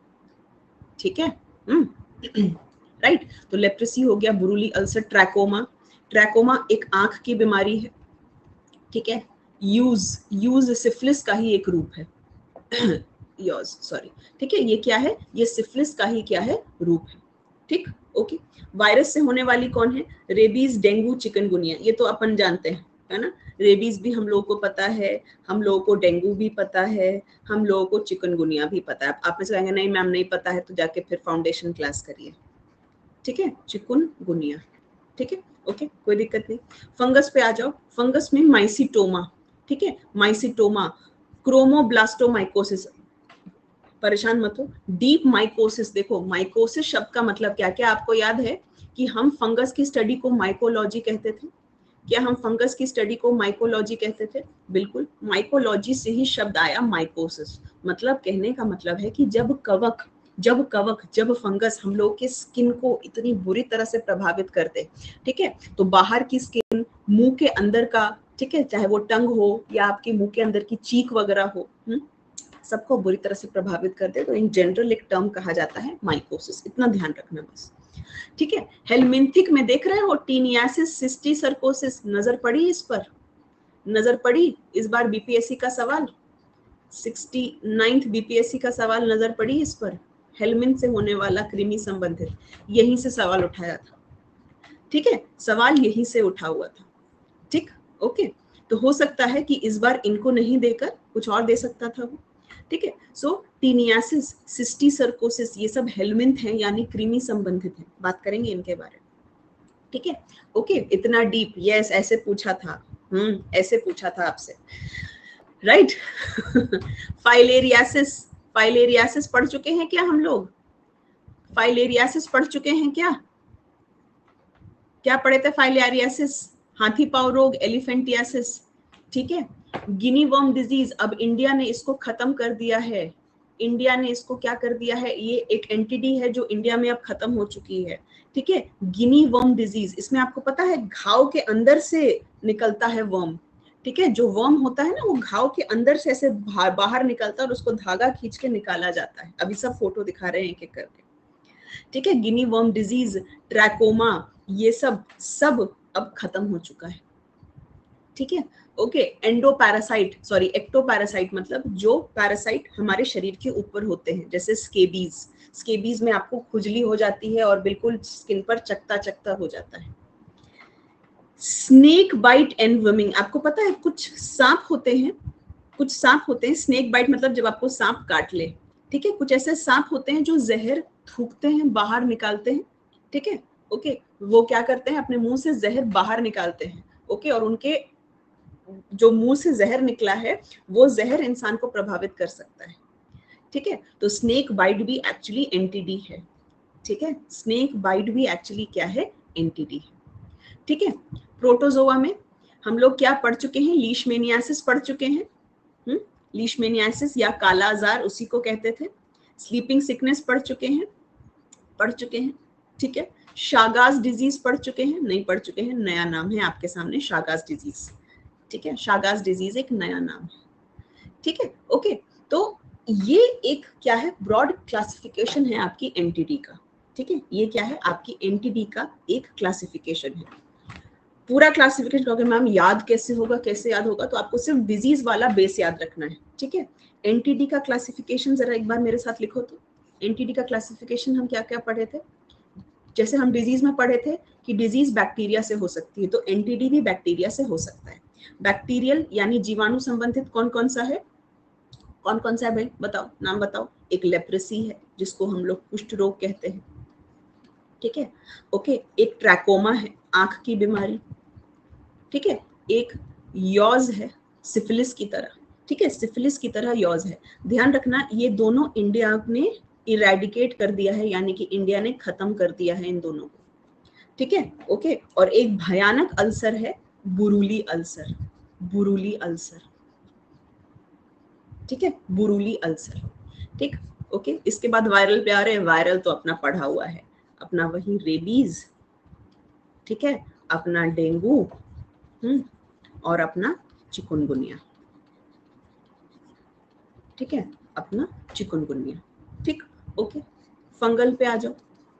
A: ठीक है, राइट। तो लेप्रेसी हो गया, बुरुली अल्सर। ट्रैकोमा, ट्रैकोमा एक आंख की बीमारी है, ठीक है। यूज सिफिलिस का ही एक रूप है, योर्स सॉरी, ठीक है। ये क्या है? ये सिफिलिस का ही क्या है? रूप है, ठीक, ओके। वायरस से होने वाली कौन है? रेबीज, डेंगू, चिकनगुनिया, ये तो अपन जानते हैं, है ना। रेबीज भी हम लोगों को पता है, हम लोगों को डेंगू भी पता है, हम लोगों को चिकनगुनिया भी पता है। आप में से कहेंगे नहीं मैम नहीं पता है, तो जाके फिर फाउंडेशन क्लास करिए, ठीक है। चिकनगुनिया, ठीक है, ओके, कोई दिक्कत नहीं। फंगस पे आ जाओ। फंगस में माइसिटोमा, ठीक है, माइसिटोमा, क्रोमोब्लास्टोमाइकोसिस, परेशान मत हो। डीप माइकोसिस, देखो माइकोसिस शब्द का मतलब क्या क्या आपको याद है कि हम फंगस की स्टडी को माइकोलॉजी कहते थे। क्या हम फंगस की स्टडी को माइकोलॉजी कहते थे? बिल्कुल, माइकोलॉजी से ही शब्द आया माइकोसिस। मतलब कहने का मतलब है कि जब फंगस हम लोग के स्किन को इतनी बुरी तरह से प्रभावित कर दे, ठीक है, तो बाहर की स्किन, मुंह के अंदर का, ठीक है, चाहे वो टंग हो या आपके मुंह के अंदर की चीक वगैरह हो, सबको बुरी तरह से प्रभावित कर दे, तो इन जनरल एक टर्म कहा जाता है माइकोसिस। इतना ध्यान रखना बस, ठीक है। हेलमिंथिक में देख रहे हो टीनियासिस, सिस्टिसर्कोसिस, नजर पड़ी इस पर? नजर पड़ी इस बार बीपीएससी का सवाल, 69th बीपीएससी का सवाल नजर पड़ी इस पर? हेलमिंथ से होने वाला कृमि संबंधित, यहीं से सवाल उठाया था, ठीक है, सवाल यहीं से उठा हुआ था, ठीक, ओके। तो हो सकता है कि इस बार इनको नहीं देकर कुछ और दे सकता था वो, ठीक है। सो टीनियासिस, सिस्टिसर्कोसिस, ये सब हेलमिंथ हैं, यानी कृमि संबंधित हैं, बात करेंगे इनके बारे में, ठीक है, ओके। इतना डीप, यस, ऐसे पूछा था, ऐसे पूछा था आपसे, राइट। फाइलेरियासिस, फाइलेरियासिस पढ़ चुके हैं क्या हम लोग? फाइलेरियासिस पढ़ चुके हैं क्या? क्या पढ़े थे? फाइलेरियासिस, हाथी पांव रोग, एलिफेंटियासिस, ठीक है। गिनी वर्म डिजीज, अब इंडिया ने इसको खत्म कर दिया है। इंडिया ने इसको क्या कर दिया है? ये एक एंटिटी है जो इंडिया में अब खत्म हो चुकी है, ठीक है। गिनी वर्म डिजीज, इसमें आपको पता है घाव के अंदर से निकलता है वर्म, ठीक है। जो वर्म होता है ना, वो घाव के अंदर से ऐसे बाहर निकलता है और उसको धागा खींच के निकाला जाता है। अभी सब फोटो दिखा रहे हैं एक एक करके, ठीक है। गिनी वर्म डिजीज, ट्रैकोमा, ये सब अब खत्म हो चुका है, ठीक है, ओके। एंडोपैरासाइट, सॉरी एक्टोपैरासाइट, मतलब जो पैरासाइट हमारे शरीर के ऊपर होते हैं, जैसे स्केबीज, स्केबीज में आपको खुजली हो जाती है और बिल्कुल स्किन पर चकता चकता हो जाता है। स्नेक बाइट एंड वर्मिंग, आपको पता है कुछ सांप होते हैं, कुछ सांप होते हैं, स्नेक बाइट मतलब जब आपको सांप काट ले, ठीक है। कुछ ऐसे सांप होते हैं जो जहर थूकते हैं, बाहर निकालते हैं, ठीक है, ओके। वो क्या करते हैं? अपने मुंह से जहर बाहर निकालते हैं, ओके, और उनके जो मुंह से जहर निकला है वो जहर इंसान को प्रभावित कर सकता है, ठीक है। तो स्नेक बाइट भी एक्चुअली एंटीडी है, ठीक है। स्नेक बाइट भी एक्चुअली क्या है? एंटीडी है, ठीक है। प्रोटोजोआ में हम लोग क्या पढ़ चुके हैं? लीशमेनियासिस पढ़ चुके हैं, लीशमेनियासिस या काला आजार उसी को कहते थे। स्लीपिंग सिकनेस पढ़ चुके हैं, ठीक है। शागाज डिजीज पढ़ चुके हैं? नहीं पढ़ चुके हैं, नया नाम है आपके सामने शागाज डिजीज, ठीक है। शागाज डिजीज एक नया नाम है, ठीक है, ओके। तो ये एक क्या है? ब्रॉड क्लासिफिकेशन है आपकी एंटिटी का, ठीक है। ये क्या है? आपकी एंटिटी का एक क्लासिफिकेशन है। पूरा क्लासिफिकेशन कहोगे मैम याद कैसे होगा, कैसे याद होगा? तो आपको सिर्फ डिजीज वाला बेस याद रखना है, ठीक है। एनटीडी का क्लासिफिकेशन जरा एक बार मेरे साथ लिखो तो। एनटीडी का क्लासिफिकेशन हम क्या क्या पढ़े थे? जैसे हम डिजीज में पढ़े थे कि डिजीज बैक्टीरिया से हो सकती है, तो एनटीडी भी बैक्टीरिया से हो सकता है। बैक्टीरियल यानी जीवाणु संबंधित कौन कौन सा है? कौन कौन सा है भाई? बताओ, नाम बताओ। एक लेप्रेसी है जिसको हम लोग कुष्ठ रोग कहते हैं, ठीक है, ओके। एक ट्रैकोमा है, आंख की बीमारी, ठीक है। एक यॉज है सिफिलिस की तरह, ठीक है, सिफिलिस की तरह यॉज है। ध्यान रखना ये दोनों इंडिया ने इरेडिकेट कर दिया है, यानी कि इंडिया ने खत्म कर दिया है इन दोनों को, ठीक है, ओके। और एक भयानक अल्सर है बुरुली अल्सर, बुरुली अल्सर, ठीक है, बुरुली अल्सर, ठीक, ओके। इसके बाद वायरल पे आ रहे हैं। वायरल तो अपना पढ़ा हुआ है, अपना वही रेबीज, ठीक है, अपना डेंगू, और अपना चिकनगुनिया, ठीक है, अपना चिकनगुनिया, ठीक, ओके। फंगल पे आ जाओ।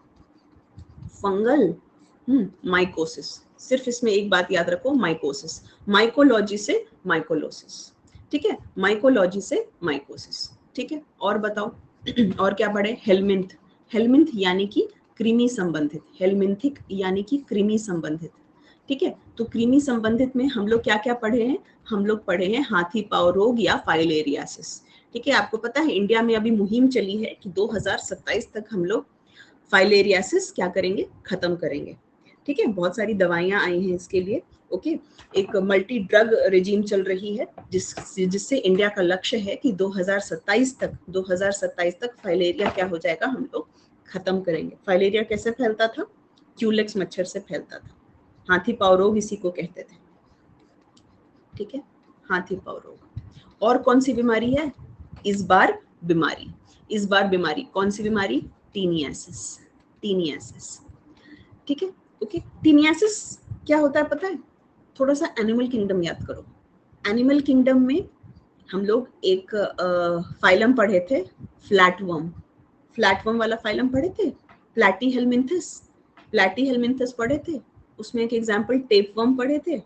A: फंगल, माइकोसिस, सिर्फ इसमें एक बात याद रखो, माइकोसिस, माइकोलॉजी से माइकोलोसिस, ठीक है, माइकोलॉजी से माइकोसिस, ठीक है। और बताओ और क्या पढ़े? हेलमिंथ, हेलमिंथ यानी कि कृमि संबंधित, हेलमिंथिक यानी कि कृमि संबंधित। ठीक है, तो कृमि संबंधित में हम लोग क्या क्या पढ़े हैं? हम लोग पढ़े हैं हाथी पांव रोग या फाइलेरियासिस। ठीक है, आपको पता है इंडिया में अभी मुहिम चली है कि 2027 तक हम लोग फाइलेरियासिस क्या करेंगे? खत्म करेंगे। ठीक है, बहुत सारी दवाइयां आई हैं इसके लिए। ओके, एक मल्टी ड्रग रेजिम चल रही है जिससे इंडिया का लक्ष्य है कि 2027 तक फाइलेरिया क्या हो जाएगा? हम लोग खत्म करेंगे। फाइलेरिया कैसे फैलता था? क्यूलेक्स मच्छर से फैलता था। हाथी पांव रोग इसी को कहते थे। ठीक है, हाथी पांव रोग। और कौन सी बीमारी है इस बार? बीमारी कौन सी बीमारी? टीनियासिस। ठीक है, ओके। टीनियासिस क्या होता है पता है? थोड़ा सा एनिमल किंगडम याद करो। एनिमल किंगडम में हम लोग एक फाइलम पढ़े थे, फ्लैटवर्म वाला फाइलम पढ़े थे, प्लैटीहेलमिंथस पढ़े थे। उसमें एक एग्जांपल टेपवर्म पढ़े थे।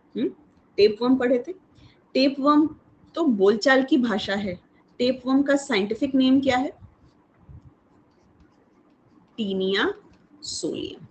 A: टेपवर्म तो बोलचाल की भाषा है। टेपवर्म का साइंटिफिक नेम क्या है? Taenia solium.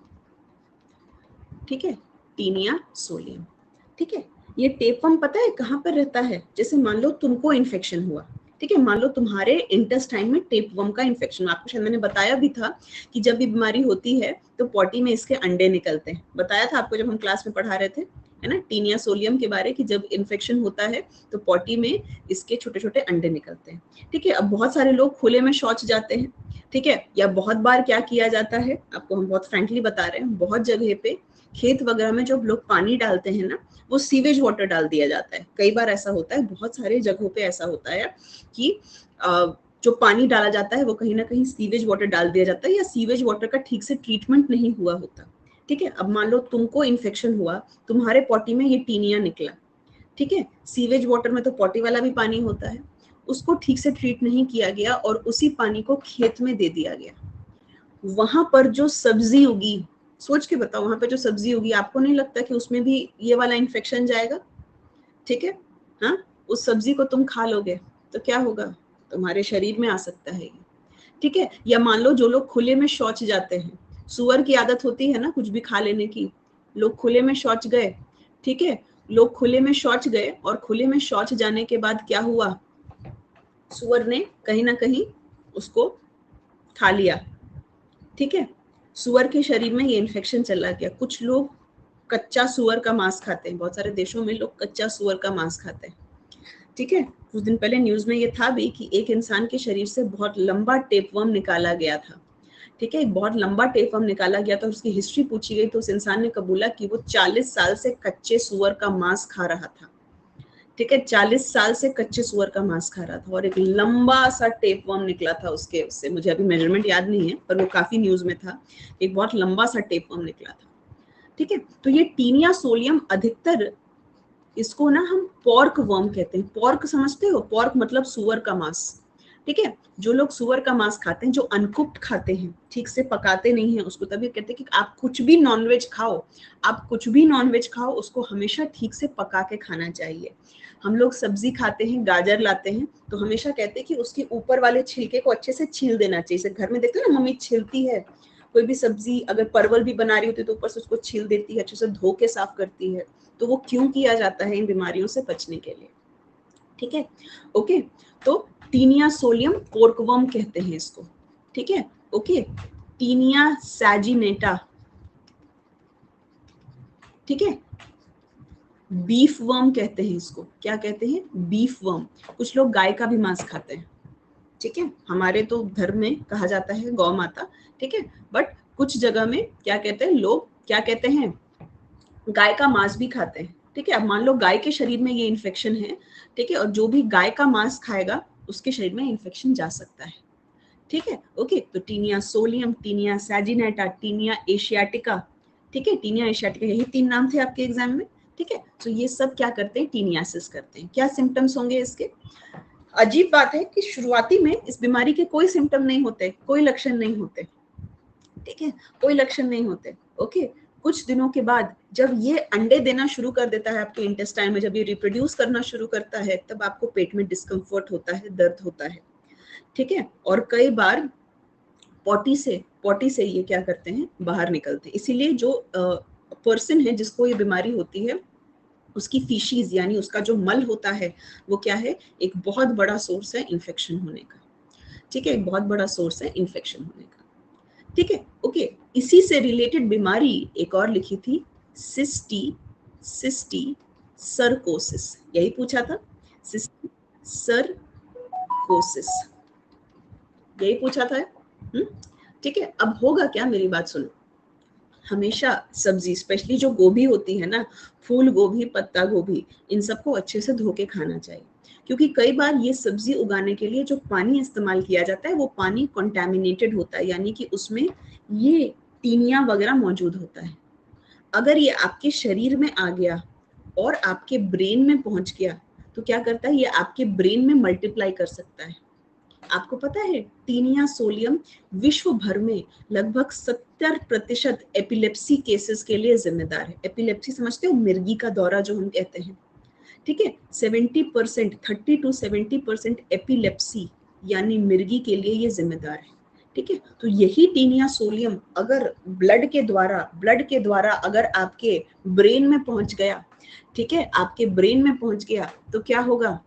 A: ठीक है, टीनिया सोलियम। ठीक है, ये टेपवर्म पता है कहाँ पर रहता है? जैसे मान लो तुमको इन्फेक्शन हुआ, ठीक है, मान लो तुम्हारे इंटेस्टाइन में टेपवर्म का इन्फेक्शन, आपको शायद मैंने बताया भी था कि जब ये बीमारी होती है तो पॉटी में इसके अंडे निकलते हैं। बताया था आपको जब हम क्लास में पढ़ा रहे थे, है ना, टीनिया सोलियम के बारे, कि जब इन्फेक्शन होता है तो पॉटी में इसके छोटे छोटे अंडे निकलते हैं। ठीक है, अब बहुत सारे लोग खुले में शौच जाते हैं। ठीक है, या बहुत बार क्या किया जाता है, आपको हम बहुत फ्रैंकली बता रहे हैं, बहुत जगह पे खेत वगैरह में जो लोग पानी डालते हैं ना, वो सीवेज वाटर डाल दिया जाता है। कई बार ऐसा होता है, बहुत सारे जगहों पे ऐसा होता है कि जो पानी डाला जाता है वो कहीं ना कहीं सीवेज वाटर डाल दिया जाता है, या सीवेज वाटर का ठीक से ट्रीटमेंट नहीं हुआ होता। ठीक है, अब मान लो तुमको इन्फेक्शन हुआ, तुम्हारे पॉटी में ये टीनिया निकला। ठीक है, सीवेज वाटर में तो पॉटी वाला भी पानी होता है, उसको ठीक से ट्रीट नहीं किया गया और उसी पानी को खेत में दे दिया गया। वहां पर जो सब्जी उगी, सोच के बताओ, वहां पे जो सब्जी होगी, आपको नहीं लगता कि उसमें भी ये वाला इन्फेक्शन जाएगा? ठीक है, हाँ, उस सब्जी को तुम खा लोगे तो क्या होगा? तुम्हारे शरीर में आ सकता है ये। ठीक है, या मान लो जो लोग खुले में शौच जाते हैं, सुअर की आदत होती है ना कुछ भी खा लेने की, लोग खुले में शौच गए। ठीक है, लोग खुले में शौच गए और खुले में शौच जाने के बाद क्या हुआ? सुअर ने कहीं ना कहीं उसको खा लिया। ठीक है, सुअर के शरीर में ये इन्फेक्शन चला गया। कुछ लोग कच्चा सुअर का मांस खाते हैं, बहुत सारे देशों में लोग कच्चा सुअर का मांस खाते हैं। ठीक है, कुछ दिन पहले न्यूज में ये था भी कि एक इंसान के शरीर से बहुत लंबा टेपवर्म निकाला गया था। ठीक है, बहुत लंबा टेपवर्म निकाला गया था, उसकी हिस्ट्री पूछी गई तो उस इंसान ने कबूला कि वो 40 साल से कच्चे सुअर का मांस खा रहा था। ठीक है, 40 साल से कच्चे सुअर का मांस खा रहा था और एक लंबा सा टेपवर्म निकला था उससे मुझे अभी मेजरमेंट याद नहीं है, पर वो काफी न्यूज में था। एक बहुत लंबा सा टेपवर्म निकला था। ठीक है, तो ये टीनिया सोलियम अधिकतर, इसको ना हम पॉर्क वर्म कहते हैं। पॉर्क समझते हो? पॉर्क मतलब सुअर का मांस। ठीक है, जो लोग सुअर का मांस खाते हैं, जो अनकुक्ड खाते हैं, ठीक से पकाते नहीं है उसको, तभी कहते हैं कि आप कुछ भी नॉनवेज खाओ, उसको हमेशा ठीक से पका के खाना चाहिए। हम लोग सब्जी खाते हैं, गाजर लाते हैं तो हमेशा कहते हैं कि उसके ऊपर वाले छिलके को अच्छे से छील देना चाहिए। जैसे घर में देखते हो ना, मम्मी छीलती है कोई भी सब्जी, अगर परवल भी बना रही होती है तो ऊपर से उसको छील देती है, अच्छे से धो के साफ करती है। तो वो क्यों किया जाता है? इन बीमारियों से बचने के लिए। ठीक है, ओके, तो टीनिया सोलियम पोर्कवर्म कहते हैं इसको। ठीक है, ओके, टीनिया सैजिनेटा, ठीक है, बीफ वर्म कहते हैं इसको। क्या कहते हैं? Beef worm. कुछ लोग गाय का भी मांस खाते हैं। ठीक है, हमारे तो धर्म में कहा जाता है गौ माता। ठीक है, बट कुछ जगह में क्या कहते हैं लोग, क्या कहते हैं, गाय का मांस भी खाते हैं। ठीक है, अब मान लो गाय के शरीर में ये इन्फेक्शन है, ठीक है, और जो भी गाय का मांस खाएगा उसके शरीर में इन्फेक्शन जा सकता है। ठीक है, ओके, तो Taenia solium, Taenia saginata, Taenia asiatica. ठीक है, टीनिया एशियाटिका, यही 3 नाम थे आपके एग्जाम में। ठीक है, तो ये सब क्या करते हैं? टीनियासिस करते हैं। क्या सिम्टम्स होंगे इसके? अजीब बात है कि शुरुआती में इस बीमारी के कोई सिम्टम नहीं होते, कोई लक्षण नहीं होते। ठीक है, कोई लक्षण नहीं होते। ओके, कुछ दिनों के बाद जब ये अंडे देना शुरू कर देता है आपके इंटेस्टाइन में, जब ये रिप्रोड्यूस करना शुरू करता है, तब आपको पेट में डिस्कम्फर्ट होता है, दर्द होता है। ठीक है, और कई बार पॉटी से पॉटी से ये क्या करते हैं, बाहर निकलते हैं। इसीलिए जो पर्सन है जिसको ये बीमारी होती है, उसकी फीशीज यानी उसका जो मल होता है वो क्या है, एक बहुत बड़ा सोर्स है इन्फेक्शन होने का। ठीक है, एक बहुत बड़ा सोर्स है इन्फेक्शन होने का। ठीक है, ओके। इसी से रिलेटेड बीमारी एक और लिखी थी, सिस्टी सरकोसिस, यही पूछा था, सिस्टी सरकोसिस, यही पूछा था। ठीक है, अब होगा क्या, मेरी बात सुनो। हमेशा सब्जी, स्पेशली जो गोभी होती है ना, फूल गोभी, पत्ता गोभी, इन सबको अच्छे से धो के खाना चाहिए, क्योंकि कई बार ये सब्जी उगाने के लिए जो पानी इस्तेमाल किया जाता है वो पानी कंटामिनेटेड होता है, यानी कि उसमें ये टीनिया वगैरह मौजूद होता है। अगर ये आपके शरीर में आ गया और आपके ब्रेन में पहुंच गया तो क्या करता है, ये आपके ब्रेन में मल्टीप्लाई कर सकता है। आपको पता है टीनिया सोलियम विश्व भर में लगभग 70% एपिलेप्सी केसेस के लिए जिम्मेदार है। एपिलेप्सी समझते हो, मिर्गी का दौरा जो हम कहते हैं। ठीक है, 70%, 30 to 70% एपिलेप्सी यानी मिर्गी के लिए ये जिम्मेदार है। ठीक है, तो यही टीनिया सोलियम अगर ब्लड के द्वारा अगर आपके ब्रेन में पहुंच गया, ठीक है, आपके ब्रेन में पहुंच गया तो क्या होगा,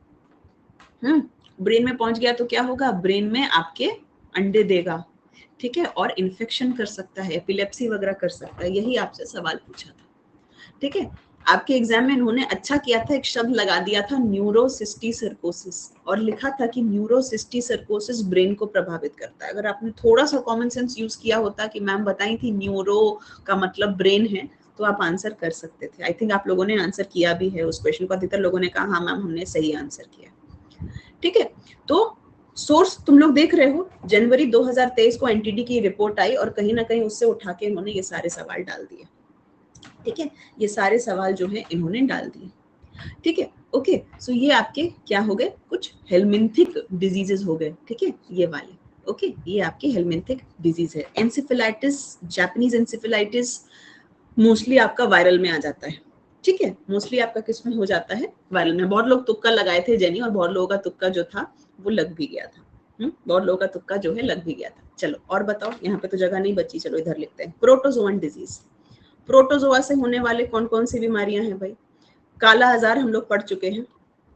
A: ब्रेन में पहुंच गया तो क्या होगा, ब्रेन में आपके अंडे देगा। ठीक है, और इन्फेक्शन कर सकता है, एपिलेप्सी वगैरह कर सकता है। यही आपसे सवाल पूछा था। ठीक है, आपके एग्जाम में इन्होंने अच्छा किया था, एक शब्द लगा दिया था न्यूरोसिस्टिसर्कोसिस, और लिखा था कि न्यूरोसिस्टिसर्कोसिस ब्रेन को प्रभावित करता है। अगर आपने थोड़ा सा कॉमन सेंस यूज किया होता कि मैम बताई थी न्यूरो का मतलब ब्रेन है, तो आप आंसर कर सकते थे। आई थिंक आप लोगों ने आंसर किया भी है उस क्वेश्चन को, अधिकतर लोगों ने कहा हाँ मैम हमने सही आंसर किया। ठीक है, तो सोर्स तुम लोग देख रहे हो, जनवरी 2023 को एनटीडी की रिपोर्ट आई और कहीं ना कहीं उससे उठा के इन्होंने ये सारे सवाल डाल दिए। ठीक है, ये सारे सवाल जो है इन्होंने डाल दिए। ठीक है, ओके। सो ये आपके क्या हो गए, कुछ हेलमिंथिक डिजीजेस हो गए। ठीक है, ये वाले, ओके, ये आपके हेलमिंथिक डिजीज है। एंसेफेलाइटिस, जापानीज एंसेफेलाइटिस मोस्टली आपका वायरल में आ जाता है। ठीक है, मोस्टली आपका किस में हो जाता है, वायरल में। बहुत लोग तुक्का लगाए थे जेनी, और बहुत लोगों का तुक्का जो था वो लग भी गया था। बहुत लोगों का तुक्का जो है लग भी गया था। चलो और बताओ, यहाँ पे तो जगह नहीं बची, चलो इधर लिखते हैं। प्रोटोजोअन डिजीज, प्रोटोजोआ से होने वाले कौन कौन सी बीमारियां हैं भाई? काला आजार हम लोग पढ़ चुके हैं,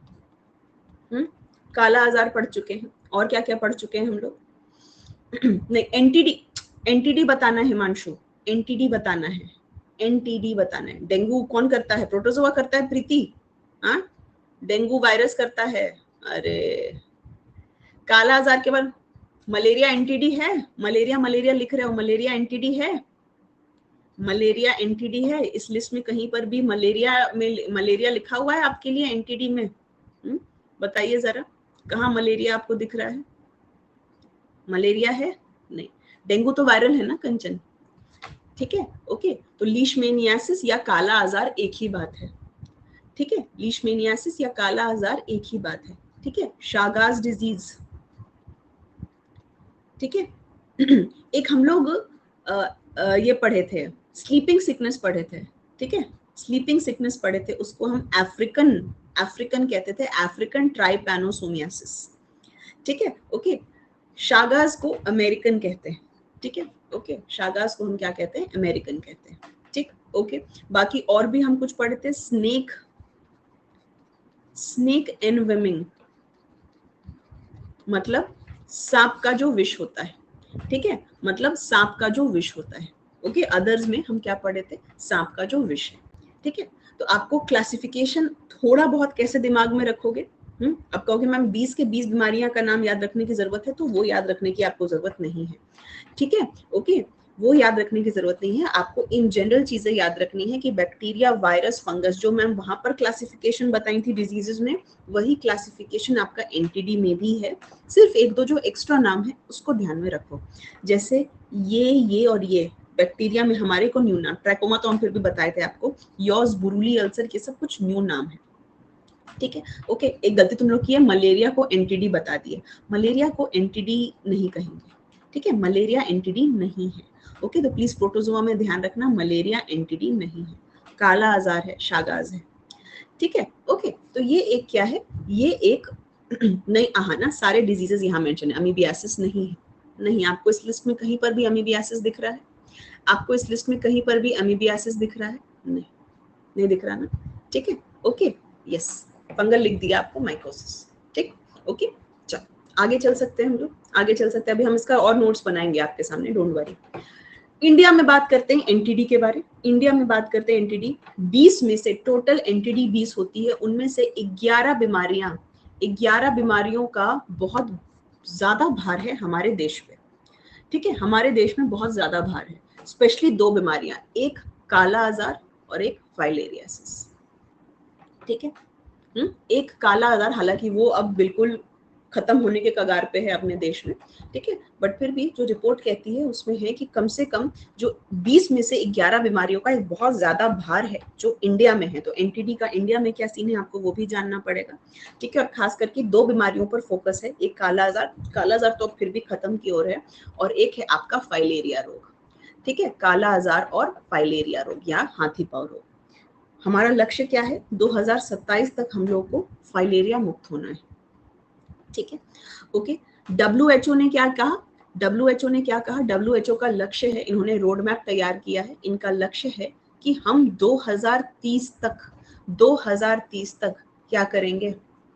A: काला आजार पढ़ चुके हैं, और क्या क्या पढ़ चुके हैं हम लोग? नहीं, एनटीडी, एनटीडी बताना है हिमांशु, एनटीडी बताना है, एनटीडी बताना है। डेंगू कौन करता है? प्रोटोजोआ करता है प्रीति, हाँ, डेंगू वायरस करता है। अरे काला आजार के बाद मलेरिया एनटीडी है, मलेरिया, मलेरिया लिख रहे हो, मलेरिया एनटीडी है, मलेरिया एनटीडी है। इस लिस्ट में कहीं पर भी मलेरिया में मलेरिया लिखा हुआ है आपके लिए एनटीडी में? बताइए जरा, कहाँ मलेरिया आपको दिख रहा है? मलेरिया है नहीं। डेंगू तो वायरल है ना कंचन। ठीक है, ओके। तो लीशमेनियासिस या काला आजार एक ही बात है। ठीक है, लीशमेनियासिस या काला आजार एक ही बात है। ठीक है, शागाज डिजीज। ठीक है, एक हम लोग ये पढ़े थे, स्लीपिंग सिकनेस पढ़े थे। ठीक है, स्लीपिंग सिकनेस पढ़े थे, उसको हम अफ्रीकन कहते थे, अफ्रीकन ट्राइपैनोसोमियासिस। ठीक है, ओके। शागाज को अमेरिकन कहते हैं। ठीक है, ओके, शागाज को हम क्या कहते हैं? अमेरिकन कहते हैं। ठीक, ओके। बाकी और भी हम कुछ पढ़े थे, स्नेक एनवेमिंग, मतलब सांप का जो विष होता है। ठीक है, मतलब सांप का जो विष होता है। ओके, अदर्स में हम क्या पढ़े थे? सांप का जो विष है। ठीक है, तो आपको क्लासिफिकेशन थोड़ा बहुत कैसे दिमाग में रखोगे? अब कहोगे मैम 20 के 20 बीमारियां का नाम याद रखने की जरूरत है, तो वो याद रखने की आपको जरूरत नहीं है। ठीक है, ओके, वो याद रखने की जरूरत नहीं है। आपको इन जनरल चीजें याद रखनी है कि बैक्टीरिया, वायरस, फंगस, जो मैम वहां पर क्लासिफिकेशन बताई थी डिजीजेस में, वही क्लासिफिकेशन आपका एनटीडी में भी है। सिर्फ एक दो जो एक्स्ट्रा नाम है उसको ध्यान में रखो, जैसे ये और ये बैक्टीरिया में हमारे को न्यू नाम, ट्रैकोमा तो हम फिर भी बताए थे आपको, यॉज, बुरुली अल्सर, ये सब कुछ न्यू नाम है। ठीक है, ओके। एक गलती तुम लोग की है, मलेरिया को एनटीडी बता दिए, मलेरिया को एनटीडी नहीं कहेंगे। ठीक है, मलेरिया एनटीडी नहीं है। ओके, तो प्लीज प्रोटोजोआ में ध्यान रखना, मलेरिया एनटीडी नहीं है, काला आजार है, शागाज है। ठीक है, ओके। तो ये एक क्या है, ये एक नहीं, ना सारे डिजीजेस यहाँ मेंशन है, अमीबियासिस नहीं है। नहीं। आपको इस लिस्ट में कहीं पर भी अमीबियासिस दिख रहा है? आपको इस लिस्ट में कहीं पर भी अमीबियासिस दिख रहा है? नहीं, नहीं दिख रहा ना, ठीक है, ओके, यस, फंगल लिख दिया आपको, माइकोसिस, ठीक, ओके। चलो आगे चल सकते हैं हम लोग, आगे चल सकते हैं। अभी हम इसका और नोट्स बनाएंगे आपके सामने, डोंट वरी। इंडिया में बात करते हैं एनटीडी के बारे। इंडिया में बात करते हैं एनटीडी। 20 में से टोटल एनटीडी 20 होती है, उनमें से 11 बीमारियों का बहुत ज्यादा भार है हमारे देश पे, ठीक है, हमारे देश में बहुत ज्यादा भार है। स्पेशली 2 बीमारियां, एक काला आजार और एक फाइलेरियासिस, ठीक है। एक काला आजार, हालांकि वो अब बिल्कुल खत्म होने के कगार पे है अपने देश में, ठीक है, बट फिर भी जो रिपोर्ट कहती है उसमें है कि कम से कम जो 20 में से 11 बीमारियों का एक बहुत ज्यादा भार है जो इंडिया में है। तो एनटीडी का इंडिया में क्या सीन है आपको वो भी जानना पड़ेगा, ठीक है। और खास करके 2 बीमारियों पर फोकस है, एक काला आजार तो फिर भी खत्म की ओर है, और एक है आपका फाइलेरिया रोग, ठीक है, काला आजार और फाइलेरिया रोग या हाथी पांव रोग। हमारा लक्ष्य क्या है? 2027 तक हम लोग को फाइलेरिया मुक्त होना है, ठीक है, ओके। WHO ने क्या कहा? WHO ने क्या कहा? WHO का लक्ष्य है, इन्होंने रोड मैप तैयार किया है, इनका लक्ष्य है कि हम 2030 तक क्या करेंगे?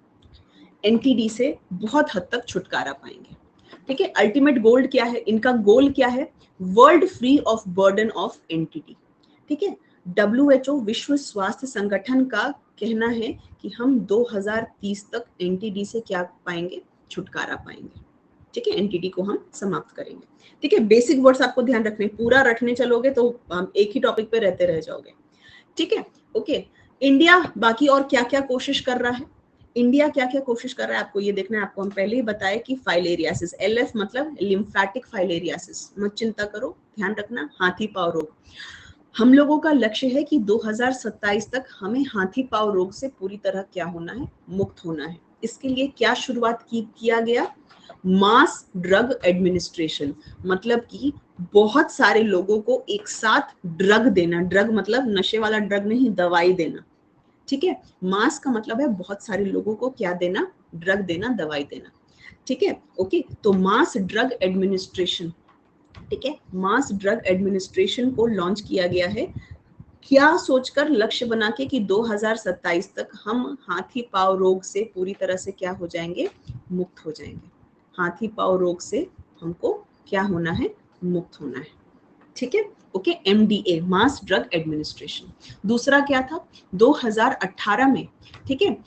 A: एनटीडी से बहुत हद तक छुटकारा पाएंगे, ठीक है। अल्टीमेट गोल क्या है इनका? गोल क्या है? World free of burden of NTD, ठीक है। WHO विश्व स्वास्थ्य संगठन का कहना है कि हम 2030 तक एनटीडी से क्या पाएंगे? छुटकारा पाएंगे, ठीक है, एनटीडी को हम समाप्त करेंगे, ठीक है। बेसिक वर्ड्स आपको ध्यान रखने, पूरा रटने चलोगे तो एक ही टॉपिक पे रहते रह जाओगे, ठीक है, ओके। इंडिया बाकी और क्या क्या कोशिश कर रहा है? इंडिया क्या क्या कोशिश कर रहा है आपको ये देखना है। आपको हम पहले ही बताया कि फाइलेरियासिस, LF मतलब लिम्फेटिक फाइलेरियासिस, मत चिंता करो, ध्यान रखना, हाथी पांव रोग। हम लोगों का लक्ष्य है कि 2027 तक हमें हाथी पांव रोग से पूरी तरह क्या होना है? मुक्त होना है। इसके लिए क्या शुरुआत किया गया? मास ड्रग एडमिनिस्ट्रेशन, मतलब कि बहुत सारे लोगों को एक साथ ड्रग देना, ड्रग मतलब नशे वाला ड्रग नहीं, दवाई देना, ठीक है। मास का मतलब है बहुत सारे लोगों को क्या देना? ड्रग देना, दवाई देना, ठीक है, ओके। तो मास ड्रग एडमिनिस्ट्रेशन, ठीक है, मास ड्रग एडमिनिस्ट्रेशन को लॉन्च किया गया है। क्या सोचकर? लक्ष्य बना के कि 2027 तक हम हाथी पांव रोग से पूरी तरह से क्या हो जाएंगे? मुक्त हो जाएंगे। हाथी पांव रोग से हमको क्या होना है? मुक्त होना है, ठीक है, okay. MDA, mass drug administration. दूसरा क्या था? 2018 में, ठीक है,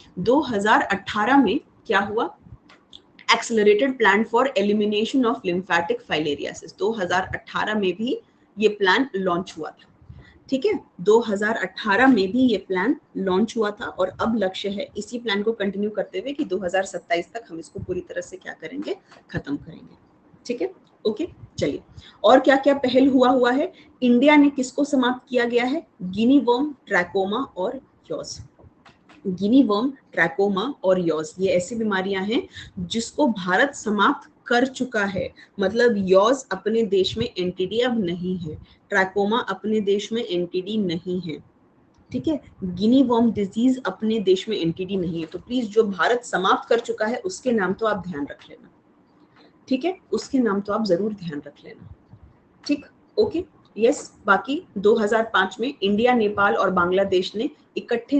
A: 2018 में क्या हुआ? Accelerated plan for elimination of lymphatic filariasis, 2018 में भी ये प्लान लॉन्च हुआ था, ठीक है, 2018 में भी ये प्लान लॉन्च हुआ था। और अब लक्ष्य है इसी प्लान को कंटिन्यू करते हुए कि 2027 तक हम इसको पूरी तरह से क्या करेंगे? खत्म करेंगे, ठीक है, ओके। चलिए, और क्या क्या पहल हुआ है? इंडिया ने किसको समाप्त किया गया है? गिनी वर्म, ट्रैकोमा और यॉज। गिनी वर्म, ट्रैकोमा और यॉज, ये ऐसी बीमारियां हैं जिसको भारत समाप्त कर चुका है। मतलब यॉज अपने देश में एनटीडी अब नहीं है, ट्रैकोमा अपने देश में एनटीडी नहीं है, ठीक है, गिनी वर्म डिजीज अपने देश में एनटीडी नहीं है। तो प्लीज जो भारत समाप्त कर चुका है उसके नाम तो आप ध्यान रख लेना, ठीक है, उसके नाम तो आप जरूर ध्यान रख लेना, ठीक, ओके, यस। बाकी 2005 में इंडिया, नेपाल और बांग्लादेश ने इकट्ठे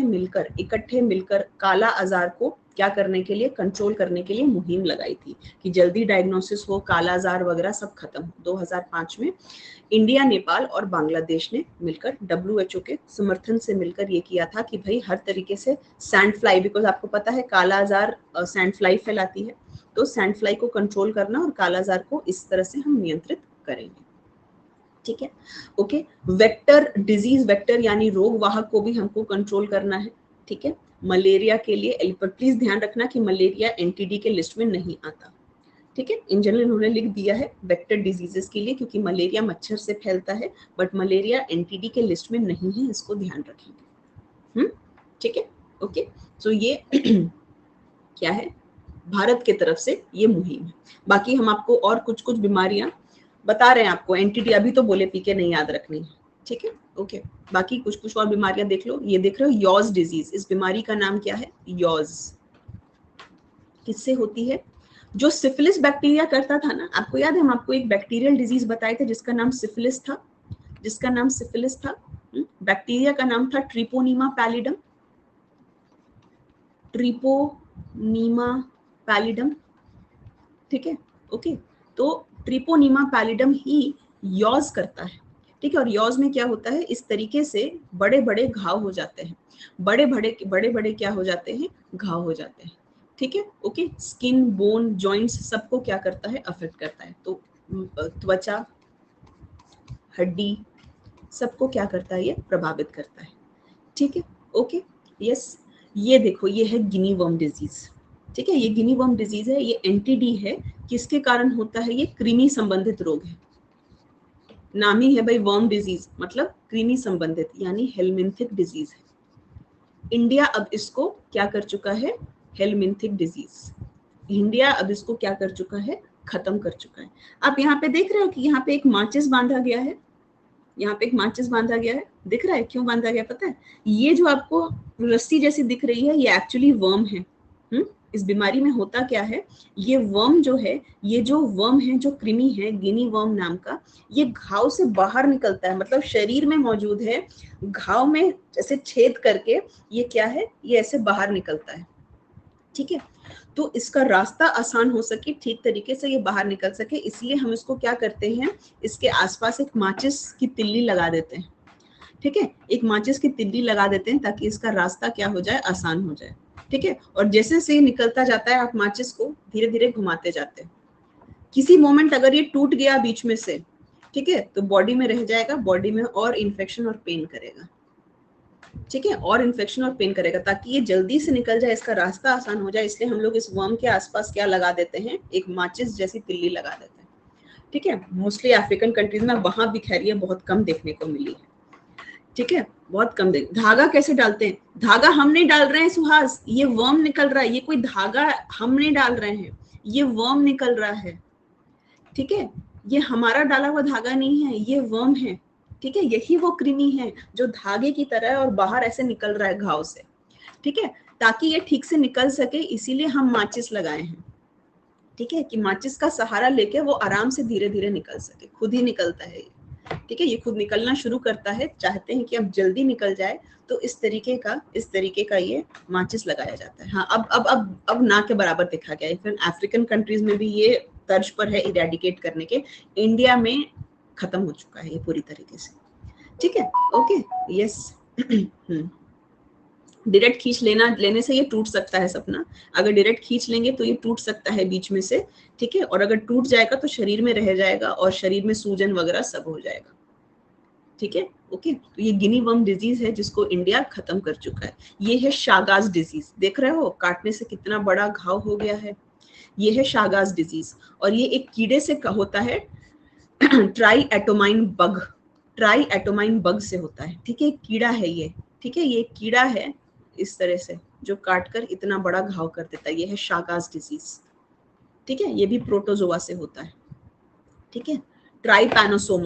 A: मिलकर काला आजार को क्या करने के लिए? कंट्रोल करने के लिए मुहिम लगाई थी कि जल्दी डायग्नोसिस हो, काला आजार वगैरह सब खत्म हो। 2005 में इंडिया, नेपाल और बांग्लादेश ने मिलकर WHO के समर्थन से मिलकर ये किया था कि भाई हर तरीके से सैंड फ्लाई, बिकॉज आपको पता है काला आजार सैंड फ्लाई फैलाती है, तो सैंड फ्लाई को कंट्रोल करना और काला आजार को इस तरह से हम नियंत्रित करेंगे, ठीक है, ओके। वेक्टर डिजीज, वेक्टर यानी रोग वाहक को भी हमको कंट्रोल करना है, ठीक है। मलेरिया के लिए, पर प्लीज ध्यान रखना कि मलेरिया एनटीडी के लिस्ट में नहीं आता, ठीक है। इन जनरल इन्होंने लिख दिया है वेक्टर डिजीजेस के लिए, क्योंकि मलेरिया मच्छर से फैलता है, बट मलेरिया एनटीडी के लिस्ट में नहीं है, इसको ध्यान रखेंगे, ठीक है, ओके। तो ये क्या है? भारत की तरफ से ये मुहिम है। बाकी हम आपको और कुछ बीमारियां बता रहे हैं आपको, एनटीडी अभी तो बोले पीके नहीं याद रखनी है, ठीक है, ओके। बाकी कुछ और बीमारियां देख लो। ये देख रहे हो यॉज डिजीज, इस बीमारी का नाम क्या है? यॉज। किससे होती है? जो सिफिलिस बैक्टीरिया करता था ना, आपको याद है हम आपको एक बैक्टीरियल डिजीज बताए थे जिसका नाम सिफिलिस था, जिसका नाम सिफिलिस था। बैक्टीरिया का नाम था ट्रिपोनीमा पैलिडम, ट्रिपोनीमा पैलिडम, ठीक है, ओके। तो ट्रिपोनीमा पैलिडम ही यॉज करता है, ठीक है। और यॉज में क्या होता है, इस तरीके से बड़े बड़े घाव हो जाते हैं, बड़े बड़े क्या हो जाते हैं, घाव हो जाते हैं, ठीक है, ओके। स्किन, बोन, जॉइंट्स सबको क्या करता है, अफेक्ट करता है। तो त्वचा, हड्डी सबको क्या करता है, ये प्रभावित करता है, ठीक है, ओके, यस। ये देखो, ये है गिनी वर्म डिजीज, ठीक है, ये गिनी वर्म डिजीज है, ये एनटीडी है। किसके कारण होता है, ये कृमि संबंधित रोग है। नाम ही है भाई वर्म डिजीज, मतलब कृमि संबंधित, यानी हेलमिंथिक डिजीज है। इंडिया अब इसको क्या कर चुका है, हेलमिंथिक डिजीज, इंडिया अब इसको क्या कर चुका है, खत्म कर चुका है। आप यहाँ पे देख रहे हो कि यहाँ पे एक माचिस बांधा गया है, यहाँ पे एक माचिस बांधा गया है, दिख रहा है क्यों बांधा गया पता है? ये जो आपको रस्सी जैसी दिख रही है, ये एक्चुअली वर्म है। इस बीमारी में होता क्या है, ये वर्म जो है, ये जो वर्म है, जो कृमि है गिनी वर्म नाम का, ये घाव से बाहर निकलता है, मतलब शरीर में मौजूद है, घाव में जैसे छेद करके ये क्या है, ये ऐसे बाहर निकलता है, ठीक है। तो इसका रास्ता आसान हो सके, ठीक तरीके से ये बाहर निकल सके, इसलिए हम इसको क्या करते हैं, इसके आसपास एक माचिस की तिल्ली लगा देते हैं, ठीक है, एक माचिस की तिल्ली लगा देते हैं ताकि इसका रास्ता क्या हो जाए, आसान हो जाए, ठीक है। और जैसे से निकलता जाता है, आप माचिस को धीरे धीरे घुमाते जाते हैं। किसी मोमेंट अगर ये टूट गया बीच में से, ठीक है, तो बॉडी में रह जाएगा, बॉडी में और इन्फेक्शन और पेन करेगा, ठीक है, और इन्फेक्शन और पेन करेगा। ताकि ये जल्दी से निकल जाए, इसका रास्ता आसान हो जाए, इसलिए हम लोग इस वर्म के आसपास क्या लगा देते हैं, एक माचिस जैसी तिल्ली लगा देते हैं, ठीक है। मोस्टली अफ्रीकन कंट्रीज में, वहां भी खैर ये बहुत कम देखने को मिली है, ठीक है, बहुत कम देख। धागा कैसे डालते हैं, धागा हम नहीं डाल रहे हैं सुहास, ये वर्म निकल रहा है, ये कोई धागा हम नहीं डाल रहे हैं, ये वर्म निकल रहा है, ठीक है, ये हमारा डाला हुआ धागा नहीं है, ये वर्म है, ठीक है। यही वो कृमि है जो धागे की तरह है और बाहर ऐसे निकल रहा है घाव से, ठीक है। ताकि ये ठीक से निकल सके, इसीलिए हम माचिस लगाए हैं, ठीक है, कि माचिस का सहारा लेके वो आराम से धीरे धीरे निकल सके, खुद ही निकलता है, ठीक है, ये खुद निकलना शुरू करता है। चाहते हैं कि अब जल्दी निकल जाए, तो इस तरीके का ये माचिस लगाया जाता है। हाँ, अब ना के बराबर देखा गया है, फिर अफ्रीकन कंट्रीज में भी ये तर्ज पर है इरेडिकेट करने के, इंडिया में खत्म हो चुका है ये पूरी तरीके से, ठीक है, ओके, यस। डायरेक्ट खींच लेने से ये टूट सकता है सपना, अगर डायरेक्ट खींच लेंगे तो ये टूट सकता है बीच में से, ठीक है, और अगर टूट जाएगा तो शरीर में रह जाएगा और शरीर में सूजन वगैरह सब हो जाएगा, ठीक है, ओके। तो ये गिनी वर्म डिजीज है जिसको इंडिया खत्म कर चुका है। ये है शागाज डिजीज, देख रहे हो काटने से कितना बड़ा घाव हो गया है, ये है शागाज डिजीज, और ये एक कीड़े से होता है, triatomine bug, triatomine bug से होता है, ठीक है, एक कीड़ा है ये, ठीक है, ये एक कीड़ा है इस तरह से जो काटकर इतना बड़ा घाव कर देता है, ये है शागाज डिजीज, ठीक है, ये भी प्रोटोजोआ से होता है, ठीक है। ट्राइपैनोसोमा,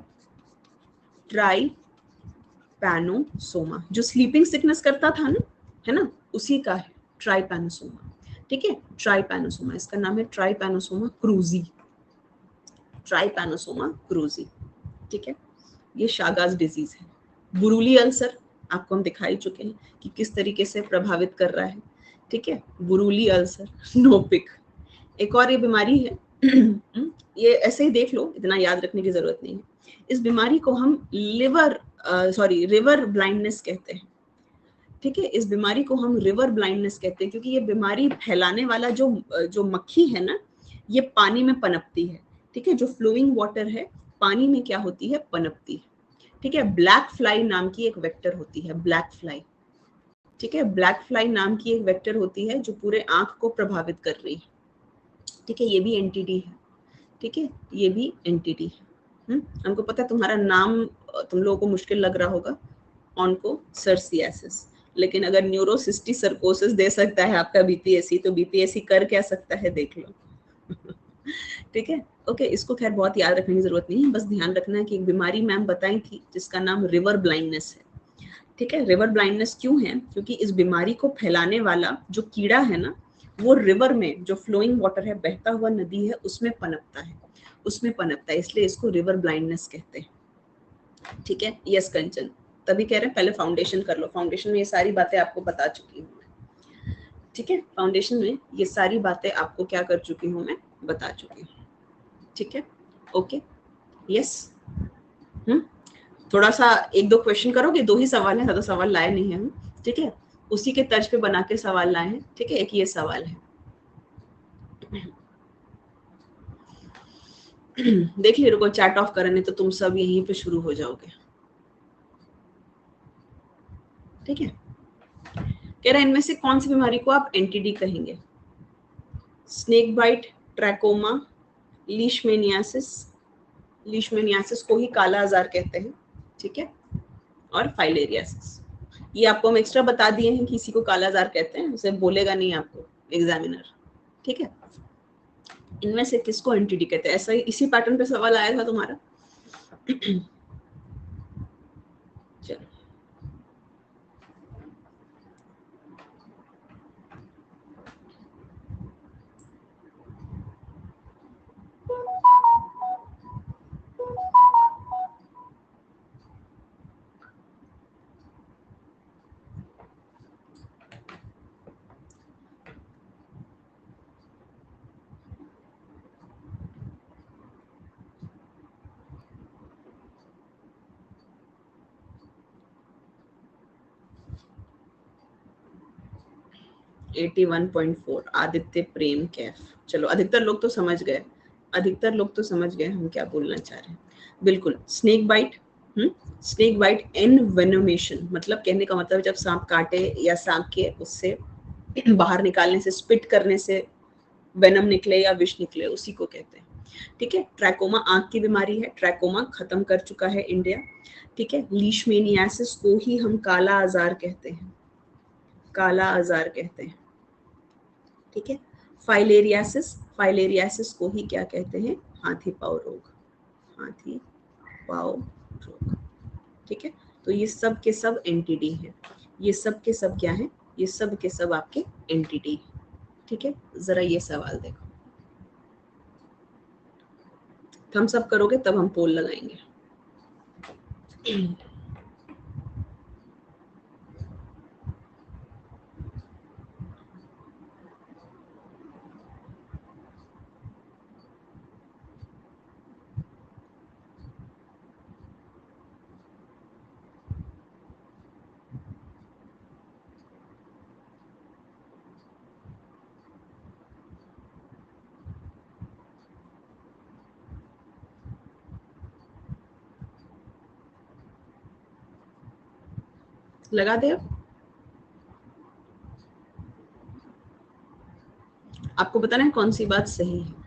A: ट्राइपैनोसोमा जो स्लीपिंग सिकनेस करता था ना, है ना, उसी का है ट्राइपैनोसोमा, ठीक है, ट्राइपैनोसोमा, इसका नाम है ट्राइपैनोसोमा क्रूजी, ट्राइपैनोसोमा क्रूजी, ठीक है, ये शागाज डिजीज है। बुरुली अल्सर आपको हम दिखाई चुके हैं कि किस तरीके से प्रभावित कर रहा है, ठीक है, बुरुली अल्सर, नोपिक, एक और ये बीमारी है, ये ऐसे ही देख लो, इतना याद रखने की जरूरत नहीं है। इस बीमारी को हम रिवर ब्लाइंडनेस कहते हैं, ठीक है, इस बीमारी को हम रिवर ब्लाइंडनेस कहते हैं, क्योंकि ये बीमारी फैलाने वाला जो मक्खी है ना, ये पानी में पनपती है, ठीक है, जो फ्लोइंग वाटर है पानी में क्या होती है, पनपती है, ठीक है। ब्लैक फ्लाई नाम की एक वेक्टर होती है, ब्लैक फ्लाई, ठीक है, ब्लैक फ्लाई नाम की एक वेक्टर होती है जो पूरे आंख को प्रभावित कर रही है, ठीक है, ये भी एंटिटी है, ठीक है, ये भी एंटिटी है। हमको पता है तुम्हारा नाम तुम लोगों को मुश्किल लग रहा होगा, ऑन्कोसर्सियासिस, लेकिन अगर न्यूरोसिस्टिसर्कोसिस दे सकता है आपका बीपीएससी, तो बीपीएससी कर क्या सकता है देख लो। ठीक है, ओके, इसको खैर बहुत याद रखने की जरूरत नहीं है, बस ध्यान रखना है कि एक बीमारी मैम बताई थी जिसका नाम रिवर ब्लाइंडनेस है, ठीक है। रिवर ब्लाइंडनेस क्यों है, क्योंकि इस बीमारी को फैलाने वाला जो कीड़ा है ना, वो रिवर में जो फ्लोइंग वाटर है, बहता हुआ नदी है, उसमें पनपता है, उसमें पनपता है, इसलिए इसको रिवर ब्लाइंडनेस कहते हैं। ठीक है, यस कंचन, तभी कह रहे हैं पहले फाउंडेशन कर लो। फाउंडेशन में ये सारी बातें आपको बता चुकी हूँ मैं। ठीक है, फाउंडेशन में ये सारी बातें आपको क्या कर चुकी हूँ मैं, बता चुकी हूँ। ठीक है, ओके, यस। थोड़ा सा एक दो क्वेश्चन करोगे, दो ही सवाल है, ज्यादा सवाल लाए नहीं है हम। ठीक है, उसी के तर्ज पे बना के सवाल लाए हैं। ठीक है, एक ये सवाल है। देख लियो, रुको चैट ऑफ करने तो तुम सब यहीं पे शुरू हो जाओगे। ठीक है, कह रहा है इनमें से कौन सी बीमारी को आप एनटीडी कहेंगे? Snake bite, trachoma, leishmaniasis, leishmaniasis को ही काला आजार कहते हैं। ठीक है, और फाइलेरियासिस। ये आपको हम एक्स्ट्रा बता दिए हैं कि इसी को काला आजार कहते हैं, उसे बोलेगा नहीं आपको एग्जामिनर। ठीक है, इनमें से किसको एनटीडी कहते हैं? ऐसा ही इसी पैटर्न पे सवाल आया था तुम्हारा। चलो, एटी 1.4 आदित्य प्रेम कैफ। चलो, अधिकतर लोग तो समझ गए, अधिकतर लोग तो समझ गए हम क्या बोलना चाह रहे हैं। बिल्कुल, snake bite. Snake bite envenomation, मतलब कहने का मतलब जब सांप काटे या सांप के उससे बाहर निकालने से, स्पिट करने से वेनम निकले या विष निकले, उसी को कहते हैं। ठीक है, ट्रैकोमा आंख की बीमारी है, ट्रैकोमा खत्म कर चुका है इंडिया। ठीक है, लीशमेनियासिस को ही हम काला आजार कहते हैं, काला आजार कहते हैं। ठीक है, फाइलेरियासिस, फाइलेरियासिस को ही क्या कहते हैं? हाथी पांव रोग, हाथी पांव रोग। ठीक है, तो ये सब के सब एंटिटी है, ये सब के सब क्या है? ये सब के सब आपके एंटिटी। ठीक है, जरा ये सवाल देखो, थम्स अप करोगे तब हम पोल लगाएंगे। लगा दे अब। आपको बताना है कौन सी बात सही है।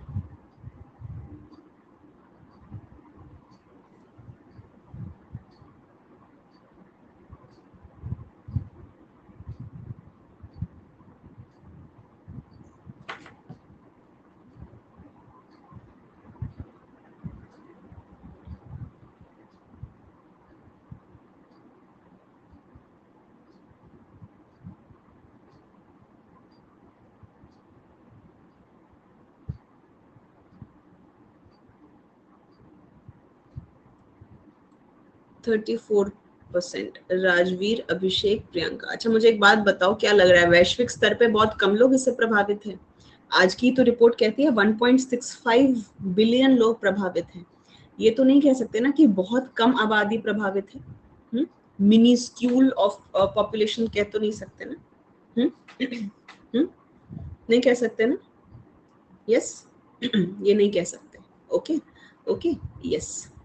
A: थर्टी 34%, राजवीर, अभिषेक, प्रियंका। अच्छा, मुझे एक बात बताओ, क्या लग रहा है वैश्विक स्तर पे बहुत कम लोग इससे प्रभावित हैं? आज की तो रिपोर्ट कहती है 1.65 बिलियन लोग प्रभावित हैं। ये तो नहीं कह सकते ना कि बहुत कम आबादी प्रभावित है। मिनिस्क्यूल ऑफ पॉपुलेशन कह तो नहीं सकते ना। नहीं कह सकते ना, यस। ये नहीं कह सकते। ओके, ओके, यस,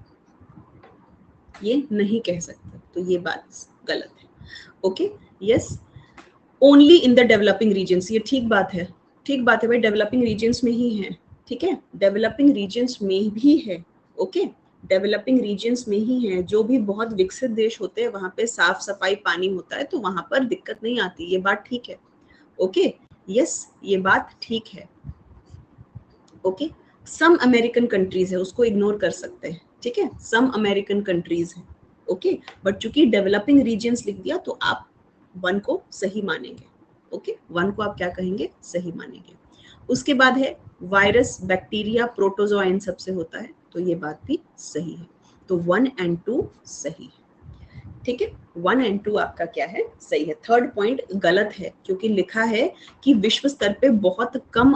A: ये नहीं कह सकते, तो ये बात गलत है। Okay, yes, only in the developing regions, ये ठीक बात है, ठीक बात है भाई, डेवलपिंग रीजन्स में ही है। ठीक है, डेवलपिंग रीजन्स में भी है। ओके, डेवलपिंग रीजन्स में ही है। जो भी बहुत विकसित देश होते हैं वहां पे साफ सफाई पानी होता है, तो वहां पर दिक्कत नहीं आती, ये बात ठीक है। ओके, यस, ये बात ठीक है। ओके, सम अमेरिकन कंट्रीज है, उसको इग्नोर कर सकते हैं। ठीक है, सम अमेरिकन कंट्रीज है। ओके, बट चूंकि डेवलपिंग रीजन्स लिख दिया तो आप वन को सही मानेंगे। ओके, 1 को आप क्या कहेंगे, सही मानेंगे। उसके बाद है वायरस, बैक्टीरिया, प्रोटोजोआ इन सबसे होता है, तो ये बात भी सही है। तो 1 एंड 2 सही है। ठीक है, 1 एंड 2 आपका क्या है, सही है। थर्ड पॉइंट गलत है, क्योंकि लिखा है कि विश्व स्तर पे बहुत कम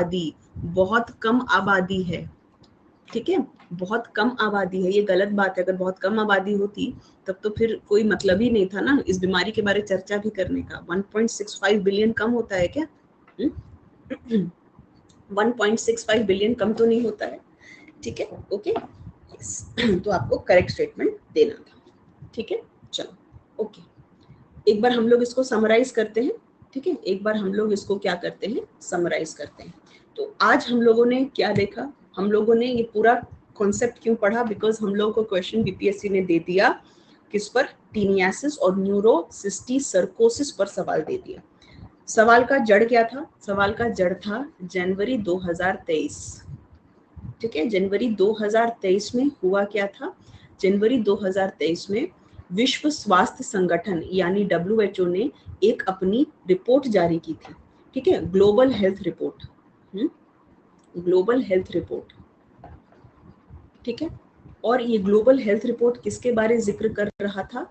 A: आबादी है। ठीक है, बहुत कम आबादी है, ये गलत बात है। अगर बहुत कम आबादी होती तब तो फिर कोई मतलब ही नहीं था ना इस बीमारी के बारे में चर्चा भी करने का। 1.65 बिलियन कम होता है क्या? 1.65 बिलियन कम तो नहीं होता है। ठीक है, ओके, तो आपको करेक्ट स्टेटमेंट देना था। ठीक है, चलो, ओके, एक बार हम लोग इसको समराइज करते हैं। ठीक है, एक बार हम लोग इसको क्या करते हैं, समराइज करते हैं। तो आज हम लोगों ने क्या देखा, हम लोगों ने ये पूरा कॉन्सेप्ट क्यों पढ़ा, बिकॉज हम लोगों को क्वेश्चन बीपीएससी ने दे दिया किस पर, टीनियासिस और न्यूरोसिस्टिसर्कोसिस पर सवाल दे दिया। सवाल का जड़ क्या था, सवाल का जड़ था जनवरी 2023। ठीक है, जनवरी 2023 में हुआ क्या था, जनवरी 2023 में विश्व स्वास्थ्य संगठन यानी WHO ने एक अपनी रिपोर्ट जारी की थी। ठीक है, global health report, global health report. ठीक है, और ये ग्लोबल हेल्थ रिपोर्ट किसके बारे में जिक्र कर रहा था,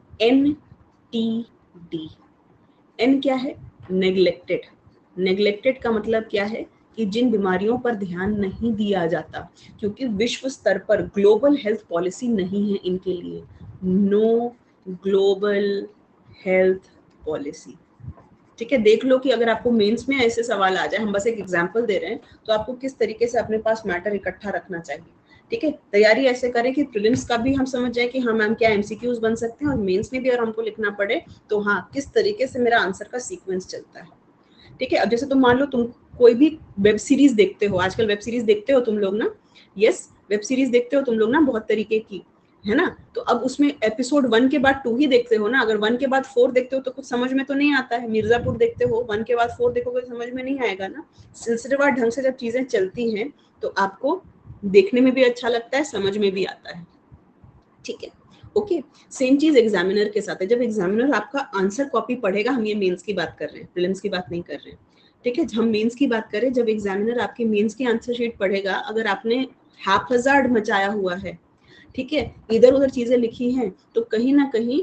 A: NTD। N क्या है, नेग्लेक्टेड। नेग्लेक्टेड का मतलब क्या है कि जिन बीमारियों पर ध्यान नहीं दिया जाता, क्योंकि विश्व स्तर पर ग्लोबल हेल्थ पॉलिसी नहीं है इनके लिए। No global health policy. ठीक है, देख लो कि अगर आपको मेंस में ऐसे सवाल आ जाए, हम बस एक एग्जांपल दे रहे हैं, तो आपको किस तरीके से अपने पास मैटर इकट्ठा रखना चाहिए। ठीक है, तैयारी ऐसे करें कि प्रीलिम्स का भी हम समझ जाए कि हाँ मैम क्या एमसीक्यूज बन सकते हैं, और मेंस में भी अगर हमको लिखना पड़े तो हाँ किस तरीके से मेरा आंसर का सीक्वेंस चलता है। ठीक है, अब जैसे तुम मान लो तुम कोई भी वेब सीरीज देखते हो, आजकल वेब सीरीज देखते हो तुम लोग ना, यस, वेब सीरीज देखते हो तुम लोग ना बहुत तरीके की, है ना। तो अब उसमें एपिसोड 1 के बाद 2 ही देखते हो ना, अगर 1 के बाद 4 देखते हो तो कुछ समझ में तो नहीं आता है। मिर्जापुर देखते हो, 1 के बाद 4 देखोगे तो समझ में नहीं आएगा ना। सिलसिलेवार ढंग से जब चीजें चलती हैं तो आपको देखने में भी अच्छा लगता है, समझ में भी आता है। ठीक है, ओके, सेम चीज एग्जामिनर के साथ है। जब एग्जामिनर आपका आंसर कॉपी पढ़ेगा, हम ये मेंस की बात कर रहे हैं, प्रीलिम्स की बात नहीं कर रहे हैं। ठीक है, हम मेंस की बात करें, जब एग्जामिनर आपके मेंस की आंसर शीट पढ़ेगा, अगर आपने हैप्पजार्ड मचाया हुआ है, ठीक है, इधर उधर चीजें लिखी हैं, तो कहीं ना कहीं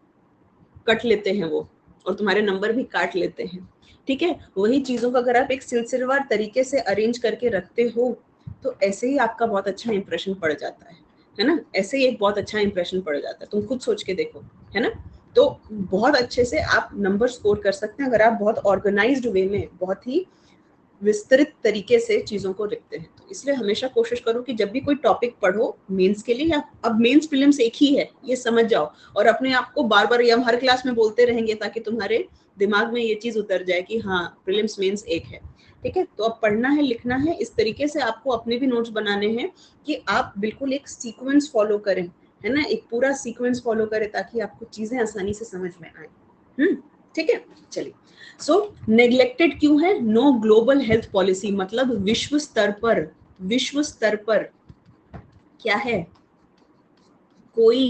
A: कट लेते हैं वो, और तुम्हारे नंबर भी काट लेते हैं। ठीक है, वही चीजों को अगर आप एक सिलसिलेवार तरीके से अरेंज करके रखते हो तो ऐसे ही आपका बहुत अच्छा इंप्रेशन पड़ जाता है ना, ऐसे ही एक बहुत अच्छा इंप्रेशन पड़ जाता है। तुम खुद सोच के देखो, है ना। तो बहुत अच्छे से आप नंबर स्कोर कर सकते हैं अगर आप बहुत ऑर्गेनाइज्ड वे में, बहुत ही विस्तृत तरीके से चीजों को लिखते हैं। तो इसलिए हमेशा कोशिश करो कि जब भी कोई टॉपिक पढ़ो मेंस के लिए, या अब मेंस प्रीलिम्स एक ही है ये समझ जाओ, और अपने आप को बार बार, हम हर क्लास में बोलते रहेंगे ताकि तुम्हारे दिमाग में ये चीज उतर जाए कि हाँ प्रीलिम्स मेंस एक है। ठीक है, तो अब पढ़ना है, लिखना है, इस तरीके से आपको अपने भी नोट्स बनाने हैं कि आप बिल्कुल एक सीक्वेंस फॉलो करें, है ना, एक पूरा सीक्वेंस फॉलो करें ताकि आपको चीजें आसानी से समझ में आए। ठीक है, चलिए। सो नेग्लेक्टेड क्यों है, नो ग्लोबल हेल्थ पॉलिसी, मतलब विश्व स्तर पर क्या है, कोई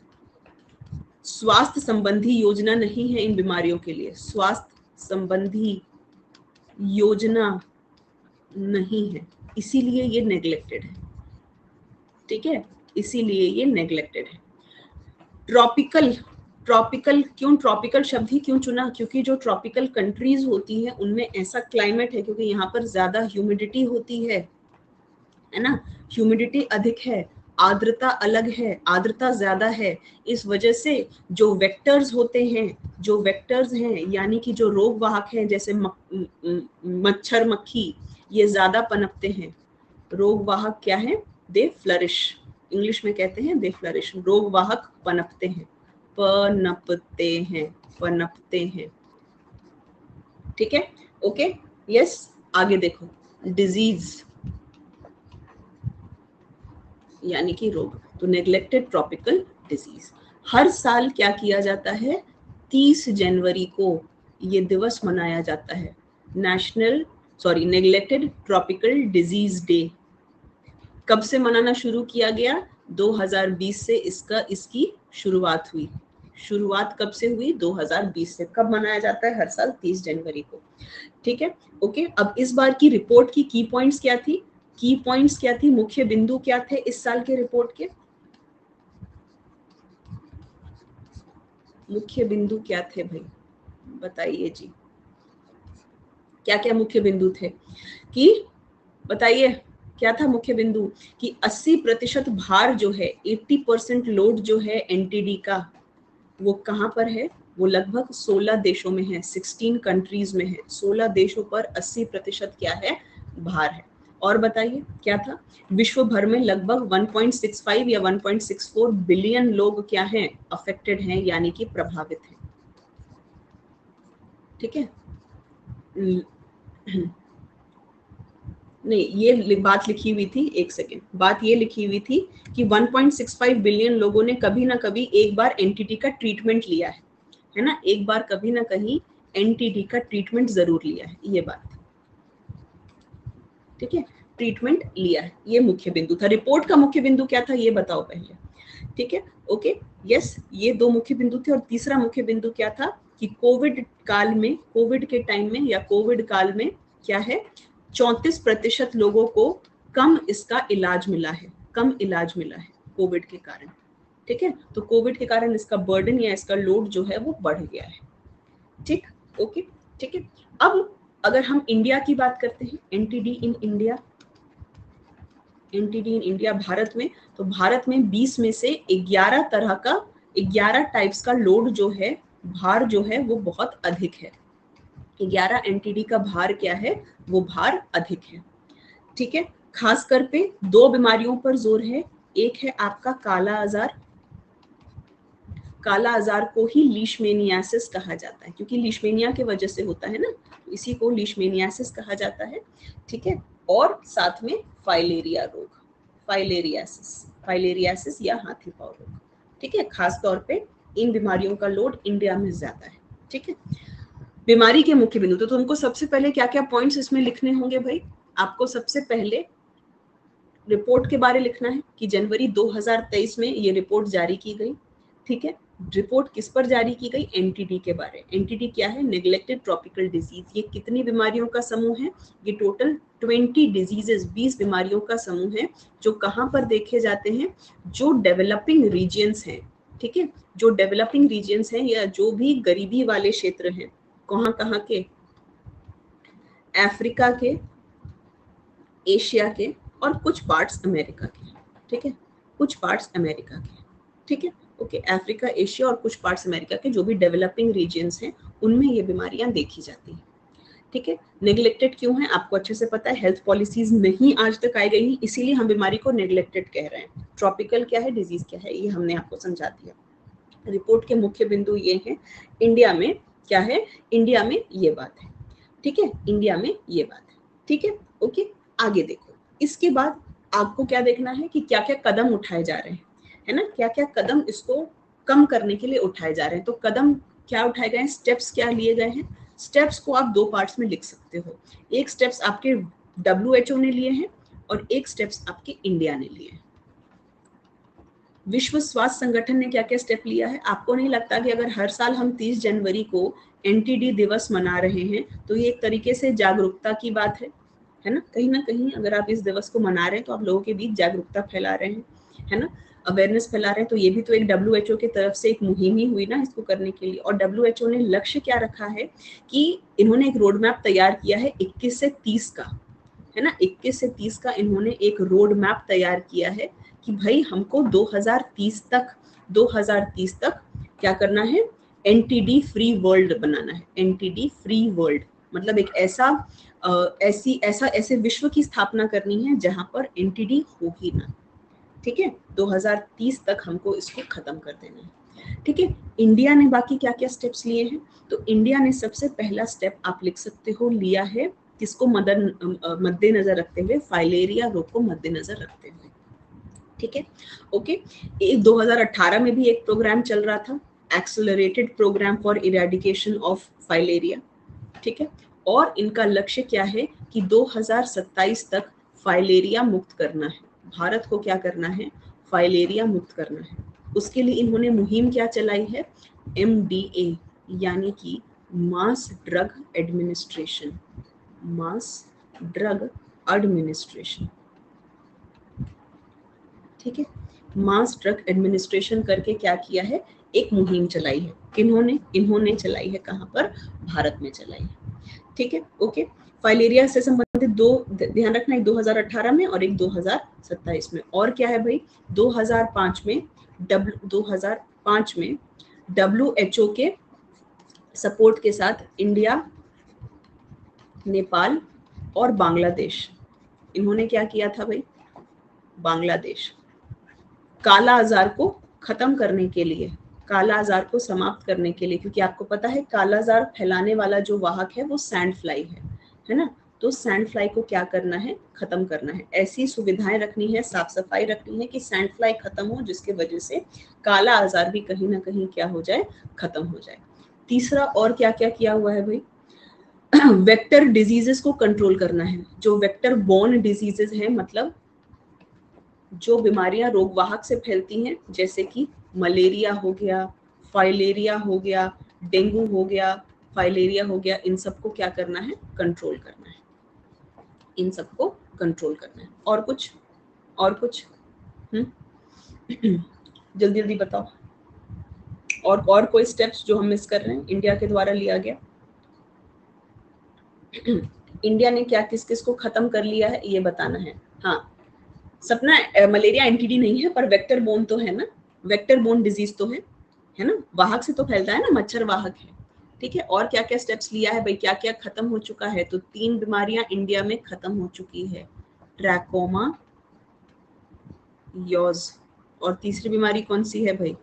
A: स्वास्थ्य संबंधी योजना नहीं है इन बीमारियों के लिए, स्वास्थ्य संबंधी योजना नहीं है, इसीलिए ये नेग्लेक्टेड है। ठीक है, इसीलिए ये नेग्लेक्टेड है। ट्रॉपिकल, क्यों ट्रॉपिकल शब्द ही क्यों चुना, क्योंकि जो ट्रॉपिकल कंट्रीज होती है उनमें ऐसा क्लाइमेट है, क्योंकि यहाँ पर ज्यादा ह्यूमिडिटी होती है ना, ह्यूमिडिटी अधिक है, आर्द्रता अलग है, आर्द्रता ज्यादा है। इस वजह से जो वेक्टर्स होते हैं, जो वेक्टर्स हैं यानी कि जो रोग वाहक हैं, जैसे मच्छर मक्खी, ये ज्यादा पनपते हैं। रोग वाहक क्या है, दे फ्लरिश, इंग्लिश में कहते हैं दे फ्लरिश, रोग वाहक पनपते हैं, पनपते हैं। ठीक है, ओके, यस, आगे देखो, डिजीज यानी कि रोग, तो नेग्लेक्टेड ट्रॉपिकल डिजीज। हर साल क्या किया जाता है, 30 जनवरी को ये दिवस मनाया जाता है, नेग्लेक्टेड ट्रॉपिकल डिजीज डे। कब से मनाना शुरू किया गया, 2020 से इसकी शुरुआत हुई। शुरुआत कब से हुई? 2020 से। कब मनाया जाता है? हर साल 30 जनवरी को। ठीक है, ओके। अब इस बार की रिपोर्ट की की पॉइंट्स क्या थी? की पॉइंट्स क्या थी? मुख्य बिंदु क्या थे इस साल के रिपोर्ट के? मुख्य बिंदु क्या थे भाई, बताइए जी। क्या क्या मुख्य बिंदु थे? कि बताइए क्या था मुख्य बिंदु? कि 80% भार जो है, 80% लोड जो है एनटीडी का, वो कहाँ पर है? वो लगभग 16 देशों में है, 16 कंट्रीज में है। 16 देशों पर 80% क्या है? भार है। और बताइए क्या था? विश्व भर में लगभग 1.65 या 1.64 बिलियन लोग क्या हैं? अफेक्टेड हैं, यानी कि प्रभावित हैं। ठीक है, नहीं, ये बात लिखी हुई थी, एक सेकेंड, बात ये लिखी हुई थी कि 1.65 बिलियन लोगों ने कभी ना कभी एक बार एनटीडी का ट्रीटमेंट लिया है ना? एक बार कभी ना कहीं एनटीडी का ट्रीटमेंट जरूर लिया है, ये बात। ठीक है, ट्रीटमेंट लिया है, ये मुख्य बिंदु था। रिपोर्ट का मुख्य बिंदु क्या था, ये बताओ पहले। ठीक है, ओके, यस, ये दो मुख्य बिंदु थे। और तीसरा मुख्य बिंदु क्या था? कि कोविड काल में, कोविड के टाइम में या कोविड काल में क्या है? 34% लोगों को कम इसका इलाज मिला है, कम इलाज मिला है कोविड के कारण। ठीक है, तो कोविड के कारण इसका बर्डन या इसका लोड जो है वो बढ़ गया है। ठीक, ओके, ठीक है। अब अगर हम इंडिया की बात करते हैं, NTD in India, NTD in India Bharat में, तो भारत में 20 में से 11 तरह का, 11 टाइप्स का लोड जो है, भार जो है वो बहुत अधिक है। 11 एनटीडी का भार क्या है? वो भार अधिक है। ठीक है, खासकर पे दो बीमारियों पर जोर है। एक है आपका काला आजार, काला आजार को ही लीशमेनियासिस कहा जाता है, क्योंकि लीशमेनिया के वजह से होता है ना, इसी को लीशमेनियासिस कहा जाता है। ठीक है, और साथ में फाइलेरिया रोग, फाइलेरियासिस, फाइलेरियासिस या हाथी पांव रोग। ठीक है, खास तौर पे इन बीमारियों का लोड इंडिया में ज्यादा है। ठीक है, बीमारी के मुख्य बिंदु, तो तुमको सबसे पहले क्या क्या पॉइंट्स इसमें लिखने होंगे भाई? आपको सबसे पहले रिपोर्ट के बारे लिखना है कि जनवरी 2023 में ये रिपोर्ट जारी की गई। ठीक है, रिपोर्ट किस पर जारी की गई? एनटीडी के बारे। एनटीडी क्या है? Neglected tropical disease. ये कितनी बीमारियों का समूह है? ये टोटल 20 डिजीजेस, 20 बीमारियों का समूह है, जो कहाँ पर देखे जाते हैं? जो डेवलपिंग रीजियंस हैं। ठीक है, जो डेवलपिंग रीजियंस हैं या जो भी गरीबी वाले क्षेत्र हैं, कहाँ कहाँ के? अफ्रीका के, एशिया के, और कुछ पार्ट्स अमेरिका के। ठीक है, कुछ पार्ट्स अमेरिका के। ठीक है, ओके, अफ्रीका, एशिया और कुछ पार्ट्स अमेरिका के जो भी डेवलपिंग रीजन्स हैं, उनमें ये बीमारियां देखी जाती हैं। ठीक है, नेग्लेक्टेड क्यों है? आपको अच्छे से पता है, हेल्थ पॉलिसीज नहीं आज तक आई गई, इसीलिए हम बीमारी को नेग्लेक्टेड कह रहे हैं। ट्रॉपिकल क्या है, डिजीज क्या है, ये हमने आपको समझा दिया। रिपोर्ट के मुख्य बिंदु ये हैं। इंडिया में क्या है? इंडिया में ये बात है। ठीक है, इंडिया में ये बात है। ठीक है, ओके, आगे देखो। इसके बाद आपको क्या देखना है कि क्या क्या कदम उठाए जा रहे हैं, है ना? क्या क्या कदम इसको कम करने के लिए उठाए जा रहे हैं। तो कदम क्या उठाए गए हैं, स्टेप्स क्या लिए गए हैं? स्टेप्स को आप दो पार्ट्स में लिख सकते हो। एक स्टेप्स आपके WHO ने लिए हैं और एक स्टेप्स आपके इंडिया ने लिए हैं। विश्व स्वास्थ्य संगठन ने क्या क्या स्टेप लिया है? आपको नहीं लगता कि अगर हर साल हम 30 जनवरी को एनटीडी दिवस मना रहे हैं तो ये एक तरीके से जागरूकता की बात है ना? कहीं ना कहीं अगर आप इस दिवस को मना रहे हैं तो आप लोगों के बीच जागरूकता फैला रहे हैं, है ना? अवेयरनेस फैला रहे हैं। तो ये भी तो एक WHO की तरफ से एक मुहिम ही हुई ना इसको करने के लिए। और WHO ने लक्ष्य क्या रखा है कि इन्होंने एक रोड मैप तैयार किया है 21 से 30 का, है ना? 21 से 30 का इन्होंने एक रोड मैप तैयार किया है कि भाई हमको 2030 तक क्या करना है? एनटीडी फ्री वर्ल्ड बनाना है। एनटीडी फ्री वर्ल्ड मतलब एक ऐसे विश्व की स्थापना करनी है जहां पर एनटीडी हो ही ना। ठीक है, 2030 तक हमको इसको खत्म कर देना है। ठीक है, इंडिया ने बाकी क्या क्या स्टेप्स लिए हैं? तो इंडिया ने सबसे पहला स्टेप आप लिख सकते हो लिया है, किसको मद्देनजर रखते हुए? फाइलेरिया रोग को मद्देनजर रखते हुए। ठीक है, ओके। 2018 में भी एक प्रोग्राम चल रहा था, accelerated programme for eradication of filaria. ठीक है, और इनका लक्ष्य क्या है कि 2027 तक फाइलेरिया मुक्त करना है। भारत को क्या करना है? फाइलेरिया मुक्त करना है। उसके लिए इन्होंने मुहिम क्या चलाई है, MDA यानी कि mass drug administration, mass drug administration, ठीक है। मास ड्रग एडमिनिस्ट्रेशन करके क्या किया है, एक मुहिम चलाई है। किन्होंने, इन्होंने चलाई है, कहाँ पर, भारत में चलाई है, ठीक है। ओके, फाइलेरिया से संबंधित दो ध्यान रखना, एक 2018 में और एक 2027 में। और क्या है भाई, 2005 में WHO के सपोर्ट के साथ इंडिया, नेपाल और बांग्लादेश, इन्होंने क्या किया था भाई, बांग्लादेश काला आजार को खत्म करने के लिए, काला आजार को समाप्त करने के लिए, क्योंकि आपको पता है काला आजार फैलाने वाला जो वाहक है वो सैंड फ्लाई है ना। तो सैंड फ्लाई को क्या करना है, खत्म करना है। ऐसी सुविधाएं रखनी है, साफ सफाई रखनी है कि सैंड फ्लाई खत्म हो, जिसके वजह से काला आजार भी कहीं ना कहीं क्या हो जाए, खत्म हो जाए। तीसरा और क्या क्या किया हुआ है भाई, वेक्टर डिजीजेस को कंट्रोल करना है। जो वेक्टर बोर्न डिजीजेस है, मतलब जो बीमारियां रोगवाहक से फैलती हैं, जैसे कि मलेरिया हो गया, फाइलेरिया हो गया, डेंगू हो गया, फाइलेरिया हो गया, इन सबको क्या करना है, कंट्रोल करना है, इन सबको कंट्रोल करना है। और कुछ, और कुछ जल्दी जल्दी बताओ। और कोई स्टेप्स जो हम मिस कर रहे हैं, इंडिया के द्वारा लिया गया। इंडिया ने क्या किस किस को खत्म कर लिया है, ये बताना है। हाँ सपना, मलेरिया एंटीडी नहीं है, पर वेक्टर बोन तो है ना, वेक्टर बोन डिजीज तो है ना, वाहक से तो फैलता है ना, मच्छर वाहक है, ठीक है। और क्या क्या स्टेप्स लिया है भाई, क्या क्या खत्म हो चुका है, तो 3 बीमारियां इंडिया में खत्म हो चुकी है, ट्रैकोमा, योज, और तीसरी बीमारी कौन सी है भाई,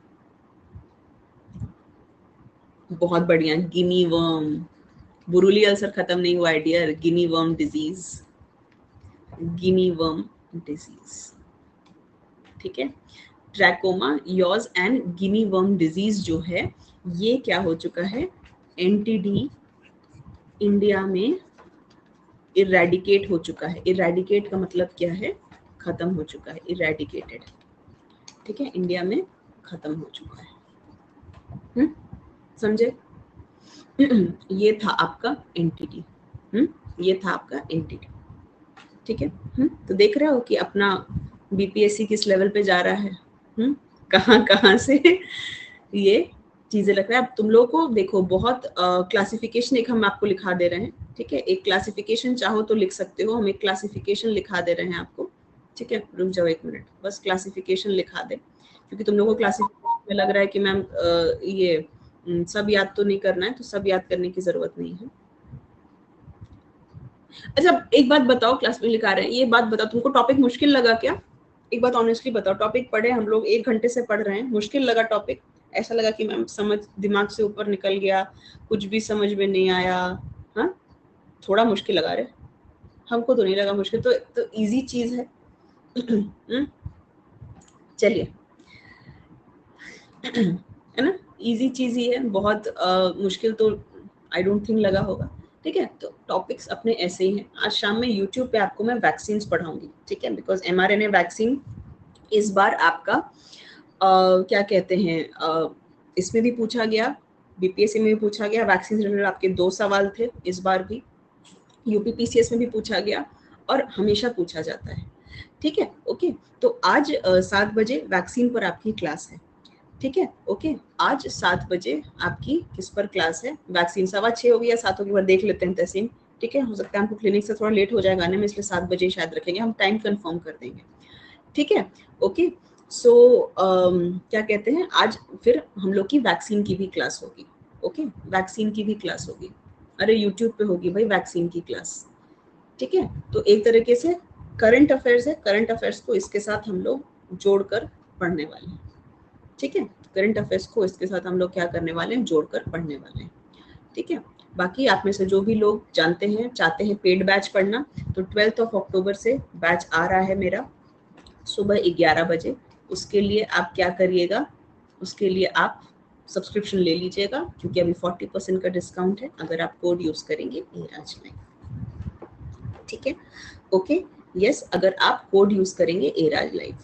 A: बहुत बढ़िया, गिनी वर्म। बुरुली अल्सर खत्म नहीं हुआ है dear, guinea worm disease, guinea worm disease, ठीक है। Trachoma, yaws and guinea worm disease जो है, ये क्या हो चुका है, एनटीडी इंडिया में इरेडिकेट हो चुका है। इरेडिकेट का मतलब क्या है, खत्म हो चुका है, इरेडिकेटेड, ठीक है, इंडिया में खत्म हो चुका है। समझे? ये था आपका एनटीडी, ये था आपका एनटीडी, ठीक है। तो देख रहे हो कि अपना बीपीएससी किस लेवल पे जा रहा है, कहाँ कहाँ से ये चीजें लग रहा है। अब तुम लोगों को देखो, बहुत क्लासिफिकेशन एक हम आपको लिखा दे रहे हैं, ठीक है। एक क्लासिफिकेशन चाहो तो लिख सकते हो, हम एक क्लासिफिकेशन लिखा दे रहे हैं आपको, ठीक है। रुक जाओ एक मिनट, बस क्लासिफिकेशन लिखा दे, क्योंकि तुम लोगों को क्लासिफिकेशन में लग रहा है कि मैम ये सब याद तो नहीं करना है, तो सब याद करने की जरूरत नहीं है। अच्छा एक बात बताओ, क्लास में लिखा रहे हैं, ये बात बताओ, तुमको टॉपिक मुश्किल लगा क्या? एक बात ऑनेस्टली बताओ, टॉपिक पढ़े हम लोग 1 घंटे से पढ़ रहे हैं, मुश्किल लगा टॉपिक? ऐसा लगा कि मैम समझ दिमाग से ऊपर निकल गया, कुछ भी समझ में नहीं आया? हाँ, थोड़ा मुश्किल लगा रहे, हमको तो नहीं लगा मुश्किल, तो इजी चीज है। चलिए, है ना, इजी चीज ही है, बहुत मुश्किल तो आई डोंट थिंक लगा होगा, ठीक है। तो टॉपिक्स अपने ऐसे ही हैं। आज शाम में यूट्यूब पे आपको मैं वैक्सीन पढ़ाऊंगी, ठीक है, बिकॉज mRNA वैक्सीन इस बार आपका क्या कहते हैं, इसमें भी पूछा गया, बीपीएससी में भी पूछा गया, वैक्सीन रिलेटेड आपके 2 सवाल थे, इस बार भी यूपीपीसीएस में भी पूछा गया, और हमेशा पूछा जाता है, ठीक है। ओके, तो आज 7 बजे वैक्सीन पर आपकी क्लास है, ठीक है। ओके, आज 7 बजे आपकी किस पर क्लास है, वैक्सीन 6:15 होगी या 7 होगी, बार देख लेते हैं तहसीन, ठीक है। हो सकता है हमको क्लिनिक से थोड़ा लेट हो जाएगा आने में, इसलिए 7 बजे शायद रखेंगे, हम टाइम कंफर्म कर देंगे, ठीक है। ओके, सो क्या कहते हैं, आज फिर हम लोग की वैक्सीन की भी क्लास होगी, ओके, वैक्सीन की भी क्लास होगी, अरे यूट्यूब पे होगी भाई वैक्सीन की क्लास, ठीक है। तो एक तरीके से करंट अफेयर्स है, करंट अफेयर्स को इसके साथ हम लोग जोड़कर पढ़ने वाले हैं, ठीक है। करंट अफेयर्स को इसके साथ हम लोग क्या करने वाले हैं, जोड़कर पढ़ने वाले हैं, ठीक है। बाकी आप में से जो भी लोग जानते हैं, चाहते हैं पेड बैच पढ़ना, तो 12 अक्टूबर से बैच आ रहा है मेरा, सुबह 11 बजे। उसके लिए आप क्या करिएगा, उसके लिए आप सब्सक्रिप्शन ले लीजिएगा, क्योंकि अभी 40% का डिस्काउंट है अगर आप कोड यूज करेंगे एराज लाइव, ठीक है। ओके, यस, अगर आप कोड यूज करेंगे एराज लाइव,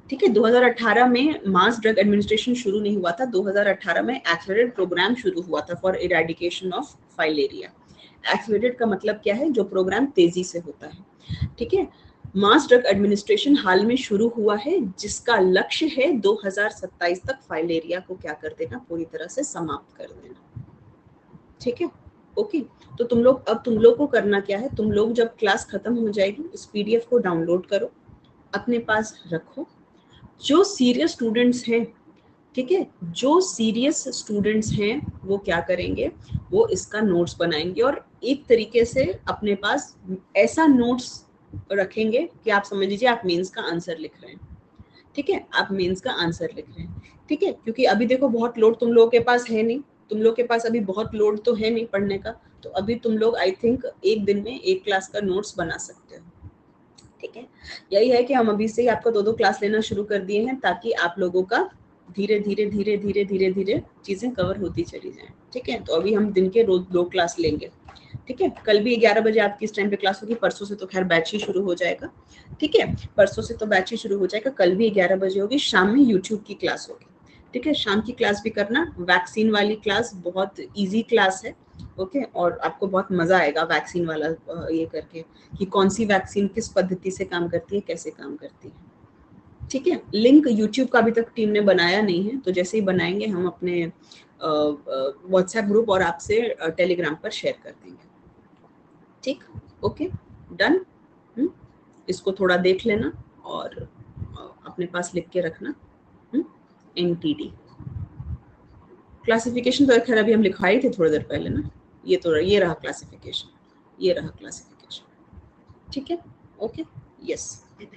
A: ठीक है, 2018 में मास ड्रग एडमिनिस्ट्रेशन शुरू नहीं हुआ था, 2018 में एक्सेलरेटेड प्रोग्राम शुरू हुआ था for eradication of filaria. Accelerated का मतलब क्या है, जो प्रोग्राम तेजी से होता है। ठीक है, मास ड्रग एडमिनिस्ट्रेशन हाल में शुरू हुआ है, जिसका लक्ष्य है 2027 तक फाइलेरिया को क्या कर देना, पूरी तरह से समाप्त कर देना। ठीक है, ओके। तो तुम लोग को करना क्या है, तुम लोग जब क्लास खत्म हो जाएगी इस पीडीएफ को डाउनलोड करो, अपने पास रखो। जो सीरियस स्टूडेंट्स हैं, ठीक है, जो सीरियस स्टूडेंट्स हैं वो क्या करेंगे, वो इसका नोट्स बनाएंगे और एक तरीके से अपने पास ऐसा नोट्स रखेंगे कि आप समझ लीजिए आप मेंस का आंसर लिख रहे हैं। ठीक है, आप मेंस का आंसर लिख रहे हैं। ठीक है, क्योंकि अभी देखो बहुत लोड तुम लोगों के पास है नहीं, तुम लोग के पास अभी बहुत लोड तो है नहीं पढ़ने का, तो अभी तुम लोग आई थिंक एक दिन में एक क्लास का नोट्स बना सकते हो। ठीक है, यही है कि हम अभी से ही आपको 2-2 क्लास लेना शुरू कर दिए हैं, ताकि आप लोगों का धीरे धीरे धीरे धीरे धीरे धीरे चीजें कवर होती चली जाएं। ठीक है, तो अभी हम दिन के रोज 2 क्लास लेंगे। ठीक है, कल भी 11 बजे आपकी इस टाइम पे क्लास होगी, परसों से तो खैर बैच ही शुरू हो जाएगा। ठीक है, परसों से तो बैच ही शुरू हो जाएगा, कल भी 11 बजे होगी, शाम में यूट्यूब की क्लास होगी। ठीक है, शाम की क्लास भी करना, वैक्सीन वाली क्लास बहुत इजी क्लास है। ओके, और आपको बहुत मजा आएगा वैक्सीन वाला ये करके, कि कौन सी वैक्सीन किस पद्धति से काम करती है, कैसे काम करती है। ठीक है, लिंक यूट्यूब का अभी तक टीम ने बनाया नहीं है, तो जैसे ही बनाएंगे हम अपने व्हाट्सएप ग्रुप और आपसे टेलीग्राम पर शेयर कर देंगे। ठीक, ओके, डन। इसको थोड़ा देख लेना और अपने पास लिख के रखना। एनटीडी क्लासिफिकेशन तो खैर अभी हम लिखवाए थे थोड़ी देर पहले ना, ये रहा क्लासिफिकेशन, ये रहा क्लासिफिकेशन। ठीक है, okay, yes.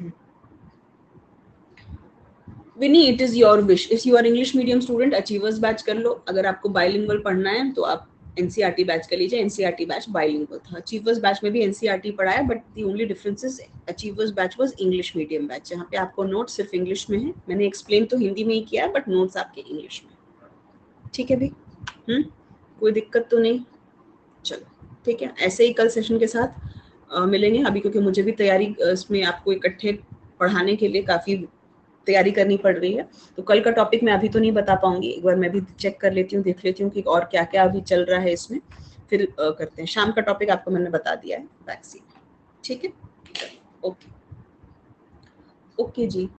A: Vinni, it is your wish. If you are English medium student, achievers batch कर लो। अगर आपको बाइलिंगुअल पढ़ना है तो आप एनसीईआरटी बैच कर लीजिए। एनसीईआरटी बैच बाइलिंगुअल था, अचीवर्स बैच में भी एनसीईआरटी पढ़ाया, but the only difference is achievers batch was English medium batch, जहाँ पे आपको नोट्स सिर्फ इंग्लिश में है। मैंने एक्सप्लेन तो हिंदी में ही किया है, बट नोट्स आपके इंग्लिश में। ठीक है भी, कोई दिक्कत तो नहीं? चलो ठीक है, ऐसे ही कल सेशन के साथ मिलेंगे। अभी क्योंकि मुझे भी तैयारी इसमें आपको इकट्ठे पढ़ाने के लिए काफ़ी तैयारी करनी पड़ रही है, तो कल का टॉपिक मैं अभी तो नहीं बता पाऊंगी। एक बार मैं भी चेक कर लेती हूँ, देख लेती हूँ कि और क्या क्या अभी चल रहा है इसमें, फिर करते हैं। शाम का टॉपिक आपको मैंने बता दिया है, वैक्सीन। ठीक है, ओके, ओके जी।